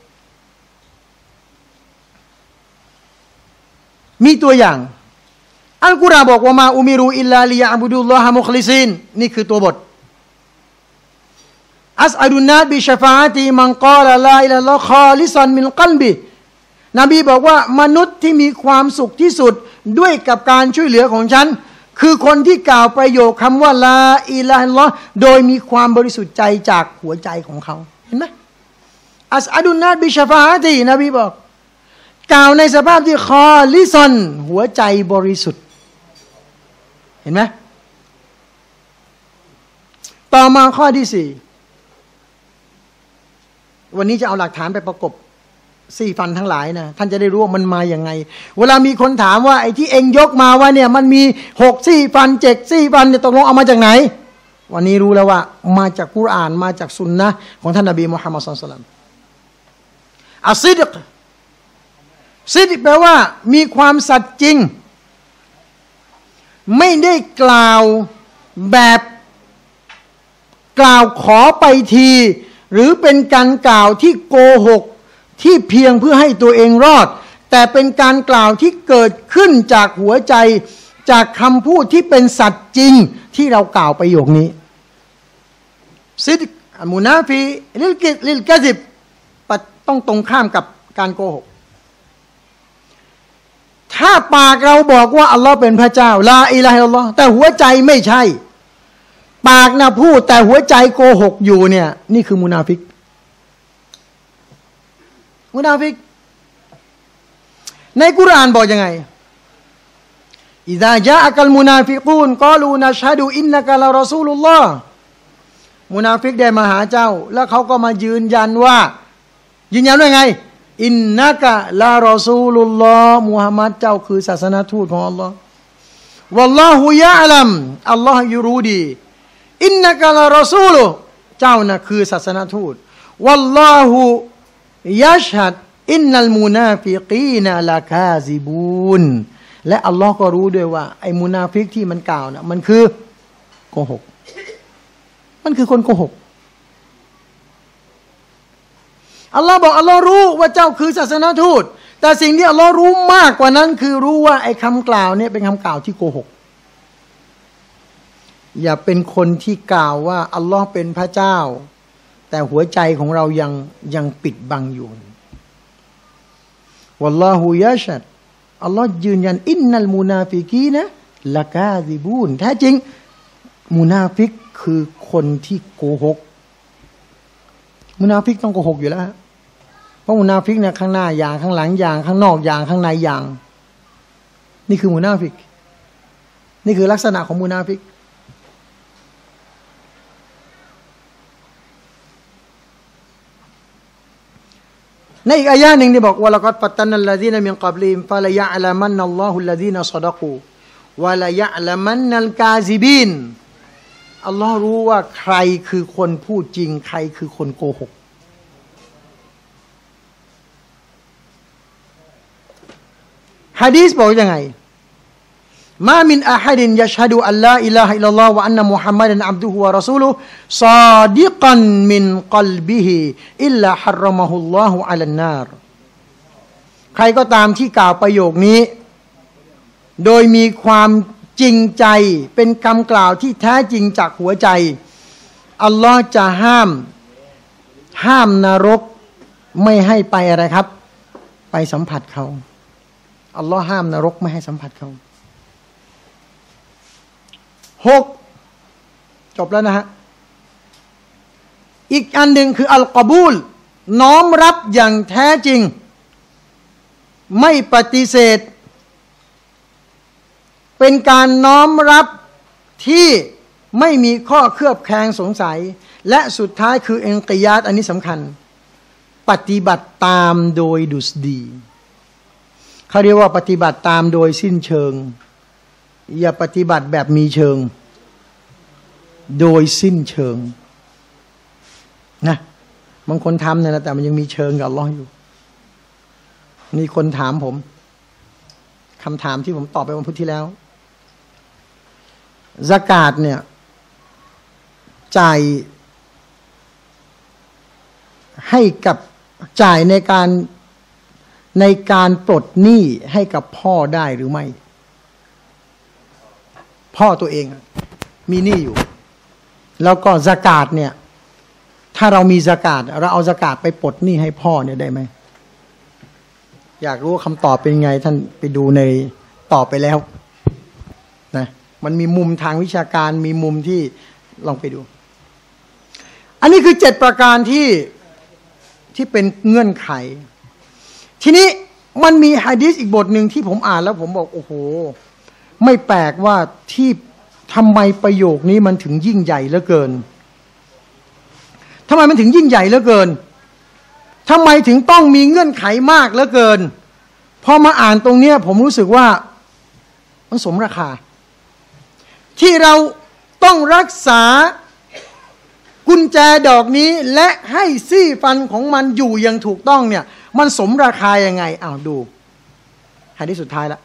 มีตัวอย่างอัลกุรอานบอกว่ามาอุมิรูอิลลาลิยะบุดุลลอฮะมุคลิซินนี่คือตัวบทอัสอัลุนนาบิชฟาอะติมันกอลลาอิลาฮะอิลลัลลอฮ์คอลิซันมินกัลบินบีบอกว่ามนุษย์ที่มีความสุขที่สุดด้วยกับการช่วยเหลือของฉันคือคนที่กล่าวประโยคคำว่าลาอิลาฮะอิลลัลลอฮ์โดยมีความบริสุทธิ์ใจจากหัวใจของเขาเห็นไหมอัสอัลุนนาบิชฟาอะตินบีบอกกล่าวในสภาพที่คอลิซันหัวใจบริสุทธิ์เห็นไหมต่อมาข้อที่สี่วันนี้จะเอาหลักฐานไปประกบสี่ฟันทั้งหลายนะท่านจะได้รู้ว่ามันมาอย่างไงเวลามีคนถามว่าไอ้ที่เองยกมาว่าเนี่ยมันมีหกสี่ฟันเจ็ดสี่ฟันเนี่ยตกลงเอามาจากไหนวันนี้รู้แล้วว่ามาจากกุรอานมาจากสุนนะของท่านนบีมุฮัมมัดศ็อลลัลลอฮุอะลัยฮิวะซัลลัมอัสซิดกซิดกแปลว่ามีความสัตย์จริงไม่ได้กล่าวแบบกล่าวขอไปทีหรือเป็นการกล่าวที่โกหกที่เพียงเพื่อให้ตัวเองรอดแต่เป็นการกล่าวที่เกิดขึ้นจากหัวใจจากคำพูดที่เป็นสัตย์จริงที่เรากล่าวประโยคนี้ซิดกมุนาฟีลิลกิลิลกะซิบต้องตรงข้ามกับการโกหกถ้าปากเราบอกว่าอัลลอฮ์เป็นพระเจ้าลาอิลาฮะอิลลัลลอฮ์แต่หัวใจไม่ใช่ปากนะพูดแต่หัวใจโกหกอยู่เนี่ยนี่คือมุนาฟิกมุนาฟิกในกุรอานบอกยังไงอิซาจาอะกัลมุนาฟิกูนกอลูนัชฮะดูอินนะกะลารอซูลุลลอฮ์มุนาฟิกได้มาหาเจ้าแล้วเขาก็มายืนยันว่ายืนยันว่าไงอินนะกะลารอซูลุลลอฮ์มุฮัมมัดเจ้าคือศาสนทูตของอัลลอฮ์วัลลอฮุยะอ์ลัมอัลลอฮ์ยูรู้ดีอินนะกะลารอซูลุเจ้าน่ะคือศาสนทูตวัลลอฮุยัชฮัดอินนัลมุนาฟิกีนละกาซิบูนและอัลลอฮ์ก็รู้ด้วยว่าไอ้มุนาฟิกที่มันกล่าวน่ะมันคือโกหกมันคือคนโกหกอัลลอฮ์บอกอัลลอฮ์รู้ว่าเจ้าคือศาสนทูตแต่สิ่งที่อัลลอฮ์รู้มากกว่านั้นคือรู้ว่าไอ้คำกล่าวเนี่ยเป็นคำกล่าวที่โกหกอย่าเป็นคนที่กล่าวว่าอัลลอฮ์เป็นพระเจ้าแต่หัวใจของเรายังยังปิดบังอยู่วัลลอฮุยะชัดอัลลอฮ์ยืนยันอินนัลมุนาฟิกีนะละกาซิบูนแท้จริงมุนาฟิกคือคนที่โกหกมุนาฟิกต้องโกหกอยู่แล้วเพราะมุนาฟิกเนี่ยข้างหน้าอย่างข้างหลังอย่างข้างนอกอย่างข้างในอย่างนี่คือมุนาฟิกนี่คือลักษณะของมุนาฟิกในอีกอายะหนึ่งที่บอกว่าละกัดฟัตตันัลลซีนมินกับลิมฟะละยะละมันนัลลอฮุลลซีนศอดะกูวะละยะละมันนัลกาซิบินอัลลอฮ์รู้ว่าใครคือคนพูดจริงใครคือคนโกหกหะดีษบอกยังไงมามินอะฮัดินยัชฮะดูอัลลาอิลาฮะอิลลัลลอฮ์วะอันนะมุฮัมมัดันอับดุฮุวะรอซูลุฮ์ซาดิกันมินกัลบิฮิอิลลาฮัรรมะฮุลลอฮุอะลันนารใครก็ตามที่กล่าวประโยคนี้โดยมีความจริงใจเป็นคำกล่าวที่แท้จริงจากหัวใจอัลลอฮ์จะห้ามห้ามนรกไม่ให้ไปอะไรครับไปสัมผัสเขาอัลลอฮ์ห้ามนรกไม่ให้สัมผัสเขาหกจบแล้วนะฮะอีกอันหนึ่งคืออัลกอบูลน้อมรับอย่างแท้จริงไม่ปฏิเสธเป็นการน้อมรับที่ไม่มีข้อเคลือบแคลงสงสัยและสุดท้ายคือเอ็นกิยาตอันนี้สำคัญปฏิบัติตามโดยดุษดีเขาเรียกว่าปฏิบัติตามโดยสิ้นเชิงอย่าปฏิบัติแบบมีเชิงโดยสิ้นเชิงนะบางคนทำเนี่ยนะแต่มันยังมีเชิงกับอัลเลาะห์อยู่มีคนถามผมคำถามที่ผมตอบไปวันพุธที่แล้วซะกาตเนี่ยจ่ายให้กับจ่ายในการในการปลดหนี้ให้กับพ่อได้หรือไม่พ่อตัวเองมีหนี้อยู่แล้วก็ซะกาตเนี่ยถ้าเรามีซะกาตเราเอาซะกาตไปปลดหนี้ให้พ่อเนี่ยได้ไหมอยากรู้คำตอบเป็นไงท่านไปดูในตอบไปแล้วนะมันมีมุมทางวิชาการมีมุมที่ลองไปดูอันนี้คือเจ็ดประการที่ที่เป็นเงื่อนไขทีนี้มันมีหะดีษอีกบทหนึ่งที่ผมอ่านแล้วผมบอกโอ้โหไม่แปลกว่าที่ทำไมประโยคนี้มันถึงยิ่งใหญ่เหลือเกินทำไมมันถึงยิ่งใหญ่เหลือเกินทำไมถึงต้องมีเงื่อนไขมากเหลือเกินพอมาอ่านตรงเนี้ยผมรู้สึกว่ามันสมราคาที่เราต้องรักษากุญแจดอกนี้และให้ซี่ฟันของมันอยู่อย่างถูกต้องเนี่ยมันสมราคายังไงอ้าวดูหะดีษสุดท้ายละ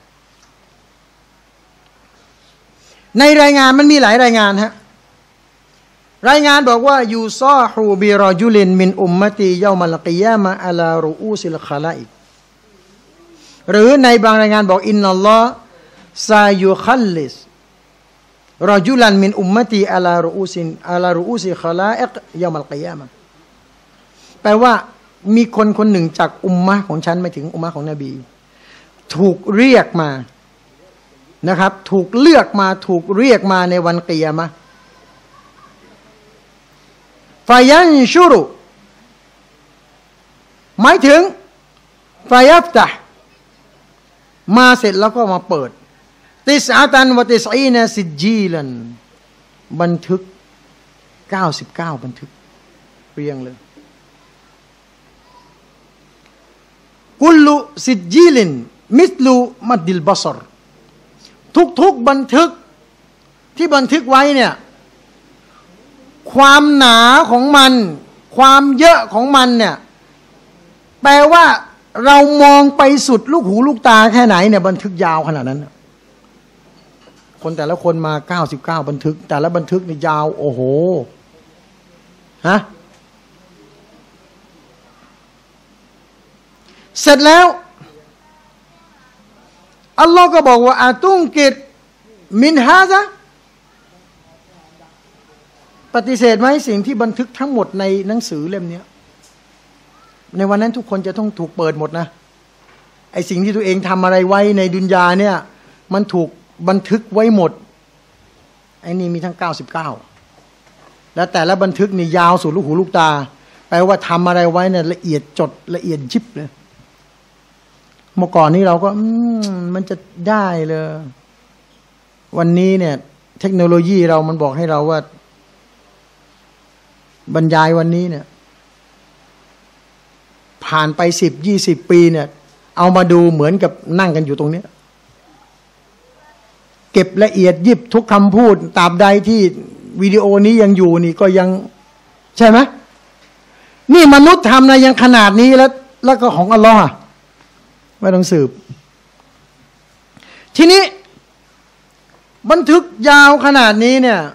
ในรายงานมันมีหลายรายงานฮะรายงานบอกว่ายูซอฮูบิรอจุลินมินอุมมะตียอมัลกิยามะอะลารูอูซิลคาลาอิกหรือในบางรายงานบอกอินนัลลอฮ์ซายุคัลลิสรอจุลันมินอุมมะตีอะลารูอูซินอะลารูอูซิคาลาอิกยอมัลกิยามะแปลว่ามีคนคนหนึ่งจากอุมมะของฉันไม่ถึงอุมมะของนบีถูกเรียกมานะครับถูกเลือกมาถูกเรียกมาในวันกิยามะห์ฟายันชุรุหมายถึงฟายัฟตะมาเสร็จแล้วก็มาเปิดติสอาตันวะติสอีนะซิจีลันบันทึกเก้าสิบเก้าบันทึกเรียงเลยกุลลุซิจีลินมิสลูมัดดิลบัศรทุกๆบันทึกที่บันทึกไว้เนี่ยความหนาของมันความเยอะของมันเนี่ยแปลว่าเรามองไปสุดลูกหูลูกตาแค่ไหนเนี่ยบันทึกยาวขนาดนั้นคนแต่ละคนมาเก้าสิบเก้าบันทึกแต่ละบันทึกนี่ยาวโอ้โหฮะเสร็จแล้วอัลลอฮ์ก็บอกว่าอาตุงกิดมินฮาซะปฏิเสธไหมสิ่งที่บันทึกทั้งหมดในหนังสือเล่มนี้ในวันนั้นทุกคนจะต้องถูกเปิดหมดนะไอสิ่งที่ตัวเองทำอะไรไว้ในดุนยาเนี่ยมันถูกบันทึกไว้หมดไอ้นี่มีทั้งเก้าสิบเก้าและแต่ละบันทึกนี่ยาวสุดลูกหูลูกตาแปลว่าทำอะไรไว้เนี่ยละเอียดจดละเอียดยิบเลยเมื่อก่อนนี้เราก็มันจะได้เลยวันนี้เนี่ยเทคโนโลยีเรามันบอกให้เราว่าบรรยายวันนี้เนี่ยผ่านไปสิบยี่สิบปีเนี่ยเอามาดูเหมือนกับนั่งกันอยู่ตรงนี้เก็บละเอียดยิบทุกคำพูดตราบใดที่วิดีโอนี้ยังอยู่นี่ก็ยังใช่ไหมนี่มนุษย์ทำนะยังขนาดนี้แล้วแล้วก็ของอัลลอฮ์ไม่ต้องสืบทีนี้บันทึกยาวขนาดนี้เนี่ย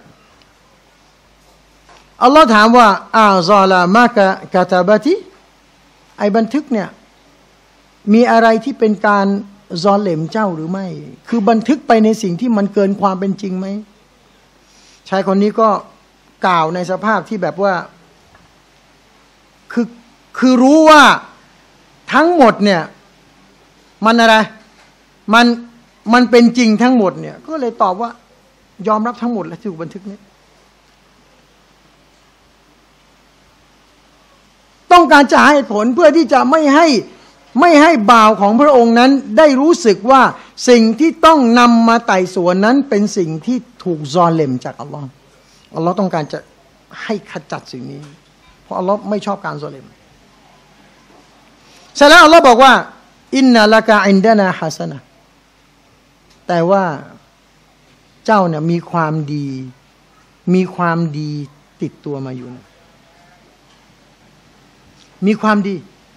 อัลลอฮ์ถามว่าอาซอลามะกะกะตาบะติไอ้บันทึกเนี่ยมีอะไรที่เป็นการซอเลมเจ้าหรือไม่คือบันทึกไปในสิ่งที่มันเกินความเป็นจริงไหมชายคนนี้ก็กล่าวในสภาพที่แบบว่าคือคือรู้ว่าทั้งหมดเนี่ยมันอะไรมันมันเป็นจริงทั้งหมดเนี่ยก็เลยตอบว่ายอมรับทั้งหมดและถูกบันทึกนี้ต้องการจะให้ผลเพื่อที่จะไม่ให้ไม่ให้บ่าวของพระองค์นั้นได้รู้สึกว่าสิ่งที่ต้องนำมาไต่สวนนั้นเป็นสิ่งที่ถูกซอเลมจากอัลลอฮ์อัลลอฮ์ต้องการจะให้ขจัดสิ่งนี้เพราะอัลลอฮ์ไม่ชอบการซอเลมเสร็จแล้วอัลลอฮ์บอกว่าอินนาละกะอินดะนาฮะซะนะแต่ว่าเจ้าเนี่ยมีความดีมีความดีติดตัวมาอยู่นะมีความดี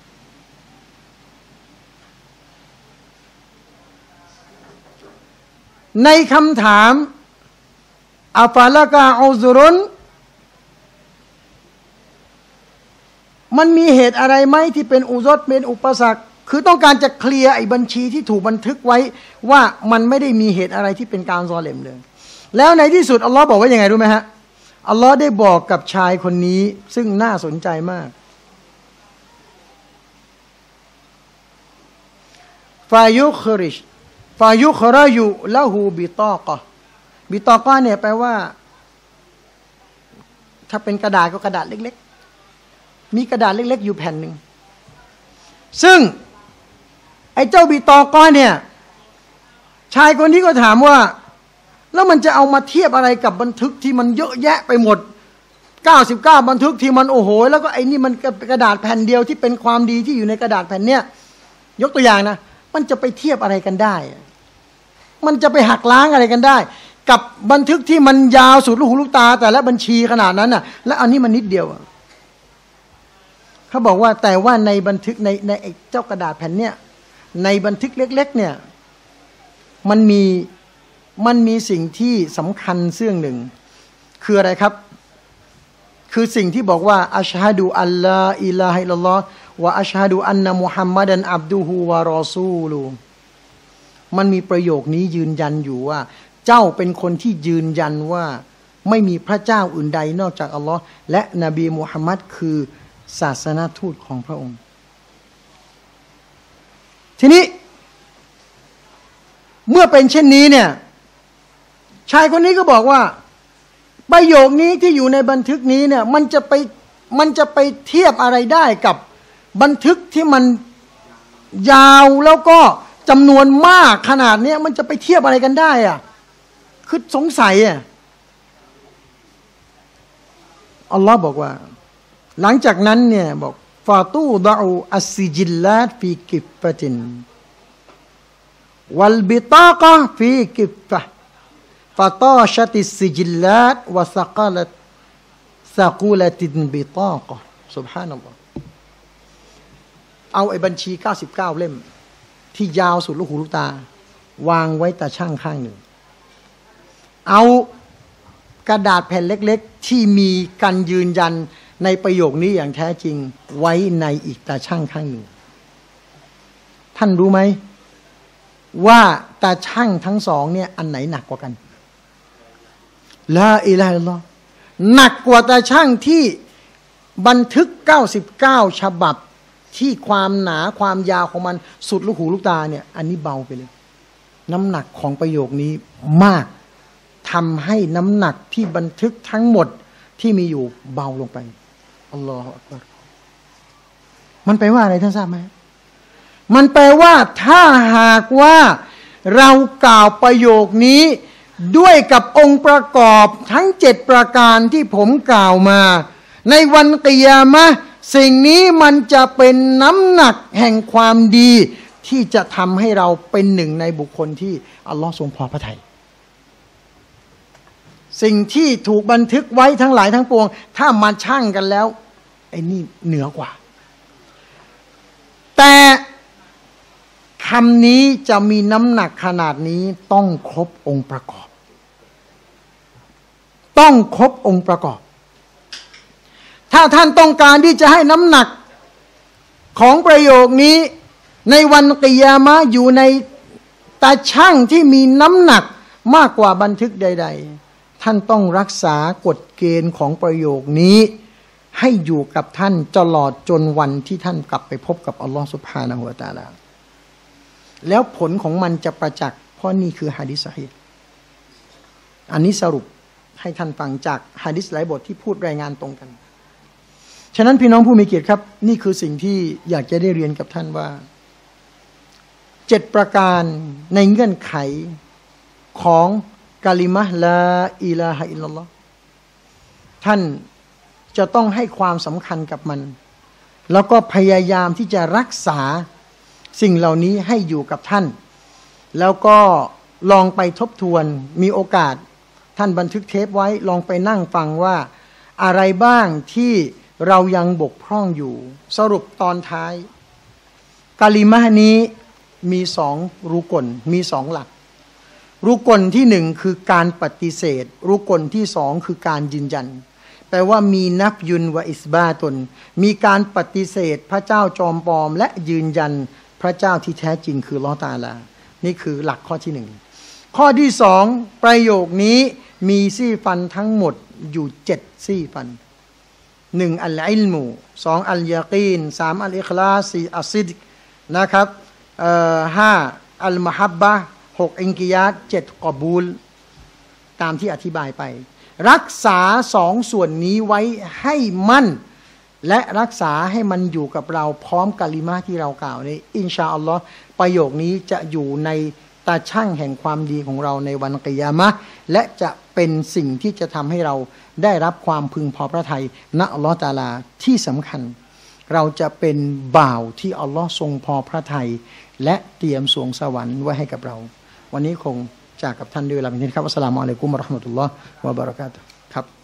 ในคำถามอัฟาละกะอุซรุนมันมีเหตุอะไรไหมที่เป็นอุซรเป็นอุปสรรคคือต้องการจะเคลียร์ไอ้บัญชีที่ถูกบันทึกไว้ว่ามันไม่ได้มีเหตุอะไรที่เป็นการซอเลมเลยแล้วในที่สุดอัลลอฮ์บอกว่ายังไงรู้ไหมฮะอัลลอฮ์ได้บอกกับชายคนนี้ซึ่งน่าสนใจมากฟายุคริชฟายุครายุละหูบิตอกะบิตอกะเนี่ยแปลว่าถ้าเป็นกระดาษก็กระดาษเล็กๆมีกระดาษเล็กๆอยู่แผ่นหนึ่งซึ่งไอ้เจ้าบิตอกะเนี่ยชายคนนี้ก็ถามว่าแล้วมันจะเอามาเทียบอะไรกับบันทึกที่มันเยอะแยะไปหมดเก้าสิบเก้าบันทึกที่มันโอ้โหแล้วก็ไอ้นี่มันกระดาษแผ่นเดียวที่เป็นความดีที่อยู่ในกระดาษแผ่นเนี้ยยกตัวอย่างนะมันจะไปเทียบอะไรกันได้มันจะไปหักล้างอะไรกันได้กับบันทึกที่มันยาวสุดลูกหูลูกตาแต่ละบัญชีขนาดนั้นน่ะและอันนี้มันนิดเดียวเขาบอกว่าแต่ว่าในบันทึกในในเจ้ากระดาษแผ่นเนี้ยในบันทึกเล็กๆเนี่ยมันมีมันมีสิ่งที่สำคัญเสื่องหนึ่งคืออะไรครับคือสิ่งที่บอกว่าอัชฮะดูอัลลอฮ์อิลาฮิลลัลลอฮ์วะอัชฮะดูอันนะมุฮัมมัดันอับดุฮุวะรอซูลุมันมีประโยคนี้ยืนยันอยู่ว่าเจ้าเป็นคนที่ยืนยันว่าไม่มีพระเจ้าอื่นใดนอกจากอัลลอฮ์และนบีมุฮัมมัดคือศาสนทูตของพระองค์ทีนี้เมื่อเป็นเช่นนี้เนี่ยชายคนนี้ก็บอกว่าประโยคนี้ที่อยู่ในบันทึกนี้เนี่ยมันจะไปมันจะไปเทียบอะไรได้กับบันทึกที่มันยาวแล้วก็จำนวนมากขนาดนี้มันจะไปเทียบอะไรกันได้อะคือสงสัยอ่ะอัลลอฮ์บอกว่าหลังจากนั้นเนี่ยบอกฟาตูดะอูอัสซิจิลลาตฟีกิฟฟะตินวัลบิตากะฟีกิฟฟะฟาตาชัติสซิจิลลาตวะซะกะลัตซะกูลตินบิตากะซุบฮานัลลอฮ์เอาไอ้บัญชีเก้าสิบเก้าเล่มที่ยาวสุดลูกหูลูกตาวางไว้ตาช่างข้างหนึ่งเอากระดาษแผ่นเล็กๆที่มีการยืนยันในประโยคนี้อย่างแท้จริงไว้ในอีกตาช่างข้างหนึ่งท่านรู้ไหมว่าตาช่างทั้งสองเนี่ยอันไหนหนักกว่ากันลาอิลาฮะอิลลัลลอฮ์หนักกว่าตาช่างที่บันทึกเก้าสิบเก้าฉบับที่ความหนาความยาวของมันสุดลูกหูลูกตาเนี่ยอันนี้เบาไปเลยน้ำหนักของประโยคนี้มากทำให้น้ำหนักที่บันทึกทั้งหมดที่มีอยู่เบาลงไปอัลลอฮฺอักบัรมันแปลว่าอะไรท่านทราบไหมมันแปลว่าถ้าหากว่าเรากล่าวประโยคนี้ด้วยกับองค์ประกอบทั้งเจ็ดประการที่ผมกล่าวมาในวันกิยามะห์สิ่งนี้มันจะเป็นน้ำหนักแห่งความดีที่จะทำให้เราเป็นหนึ่งในบุคคลที่อัลลอฮ์ทรงพอพระทัยสิ่งที่ถูกบันทึกไว้ทั้งหลายทั้งปวงถ้ามาชั่งกันแล้วไอ้นี่เหนือกว่าแต่คำนี้จะมีน้ำหนักขนาดนี้ต้องครบองค์ประกอบต้องครบองค์ประกอบถ้าท่านต้องการที่จะให้น้ำหนักของประโยคนี้ในวันกิยามะห์อยู่ในตาช่างที่มีน้ำหนักมากกว่าบันทึกใดๆท่านต้องรักษากฎเกณฑ์ของประโยคนี้ให้อยู่กับท่านตลอดจนวันที่ท่านกลับไปพบกับอัลลอฮฺซุบฮานะฮูวะตะอาลาแล้วผลของมันจะประจักษ์เพราะนี่คือหะดีษซอฮีฮ์อันนี้สรุปให้ท่านฟังจากหะดีษหลายบทที่พูดรายงานตรงกันฉะนั้นพี่น้องผู้มีเกียรติครับนี่คือสิ่งที่อยากจะได้เรียนกับท่านว่าเจ็ดประการในเงื่อนไขของกะลิมะห์ลาอิลาฮะอิลลัลลอฮ์ท่านจะต้องให้ความสำคัญกับมันแล้วก็พยายามที่จะรักษาสิ่งเหล่านี้ให้อยู่กับท่านแล้วก็ลองไปทบทวนมีโอกาสท่านบันทึกเทปไว้ลองไปนั่งฟังว่าอะไรบ้างที่เรายังบกพร่องอยู่สรุปตอนท้ายกะลิมะห์นี้มีสองรุกลมีสองหลักรุกลที่หนึ่งคือการปฏิเสธรุกลที่สองคือการยืนยันแปลว่ามีนับยุนวะอิสบาตนมีการปฏิเสธพระเจ้าจอมปลอมและยืนยันพระเจ้าที่แท้จริงคืออัลเลาะห์ตะอาลานี่คือหลักข้อที่หนึ่งข้อที่สองประโยคนี้มีซี่ฟันทั้งหมดอยู่เจ็ดซี่ฟันหนึ่งอัลอิลมูสองอัลยากีนสามอัลอิคลาสสี่อัสซิดกนะครับเอ่อห้าอัลมะฮับบะห์หกอินกิยาตเจ็ดกอบูลตามที่อธิบายไปรักษาสองส่วนนี้ไว้ให้มั่นและรักษาให้มันอยู่กับเราพร้อมกะลิมะห์ที่เรากล่าวนี้อินชาอัลลอฮ์ประโยคนี้จะอยู่ในตาช่างแห่งความดีของเราในวันกิยามะห์และจะเป็นสิ่งที่จะทำให้เราได้รับความพึงพอพระทัยณอัลลอฮ์ตะอาลาที่สำคัญเราจะเป็นบ่าวที่อัลลอฮ์ทรงพอพระทัยและเตรียมสวงสวรรค์ไว้ให้กับเราวันนี้คงจากกับท่านด้วยเวลาเป็นนี้ครับอัสสลามุอะลัยกุมวะเราะห์มะตุลลอฮ์วะบะเราะกาตุฮ์ครับ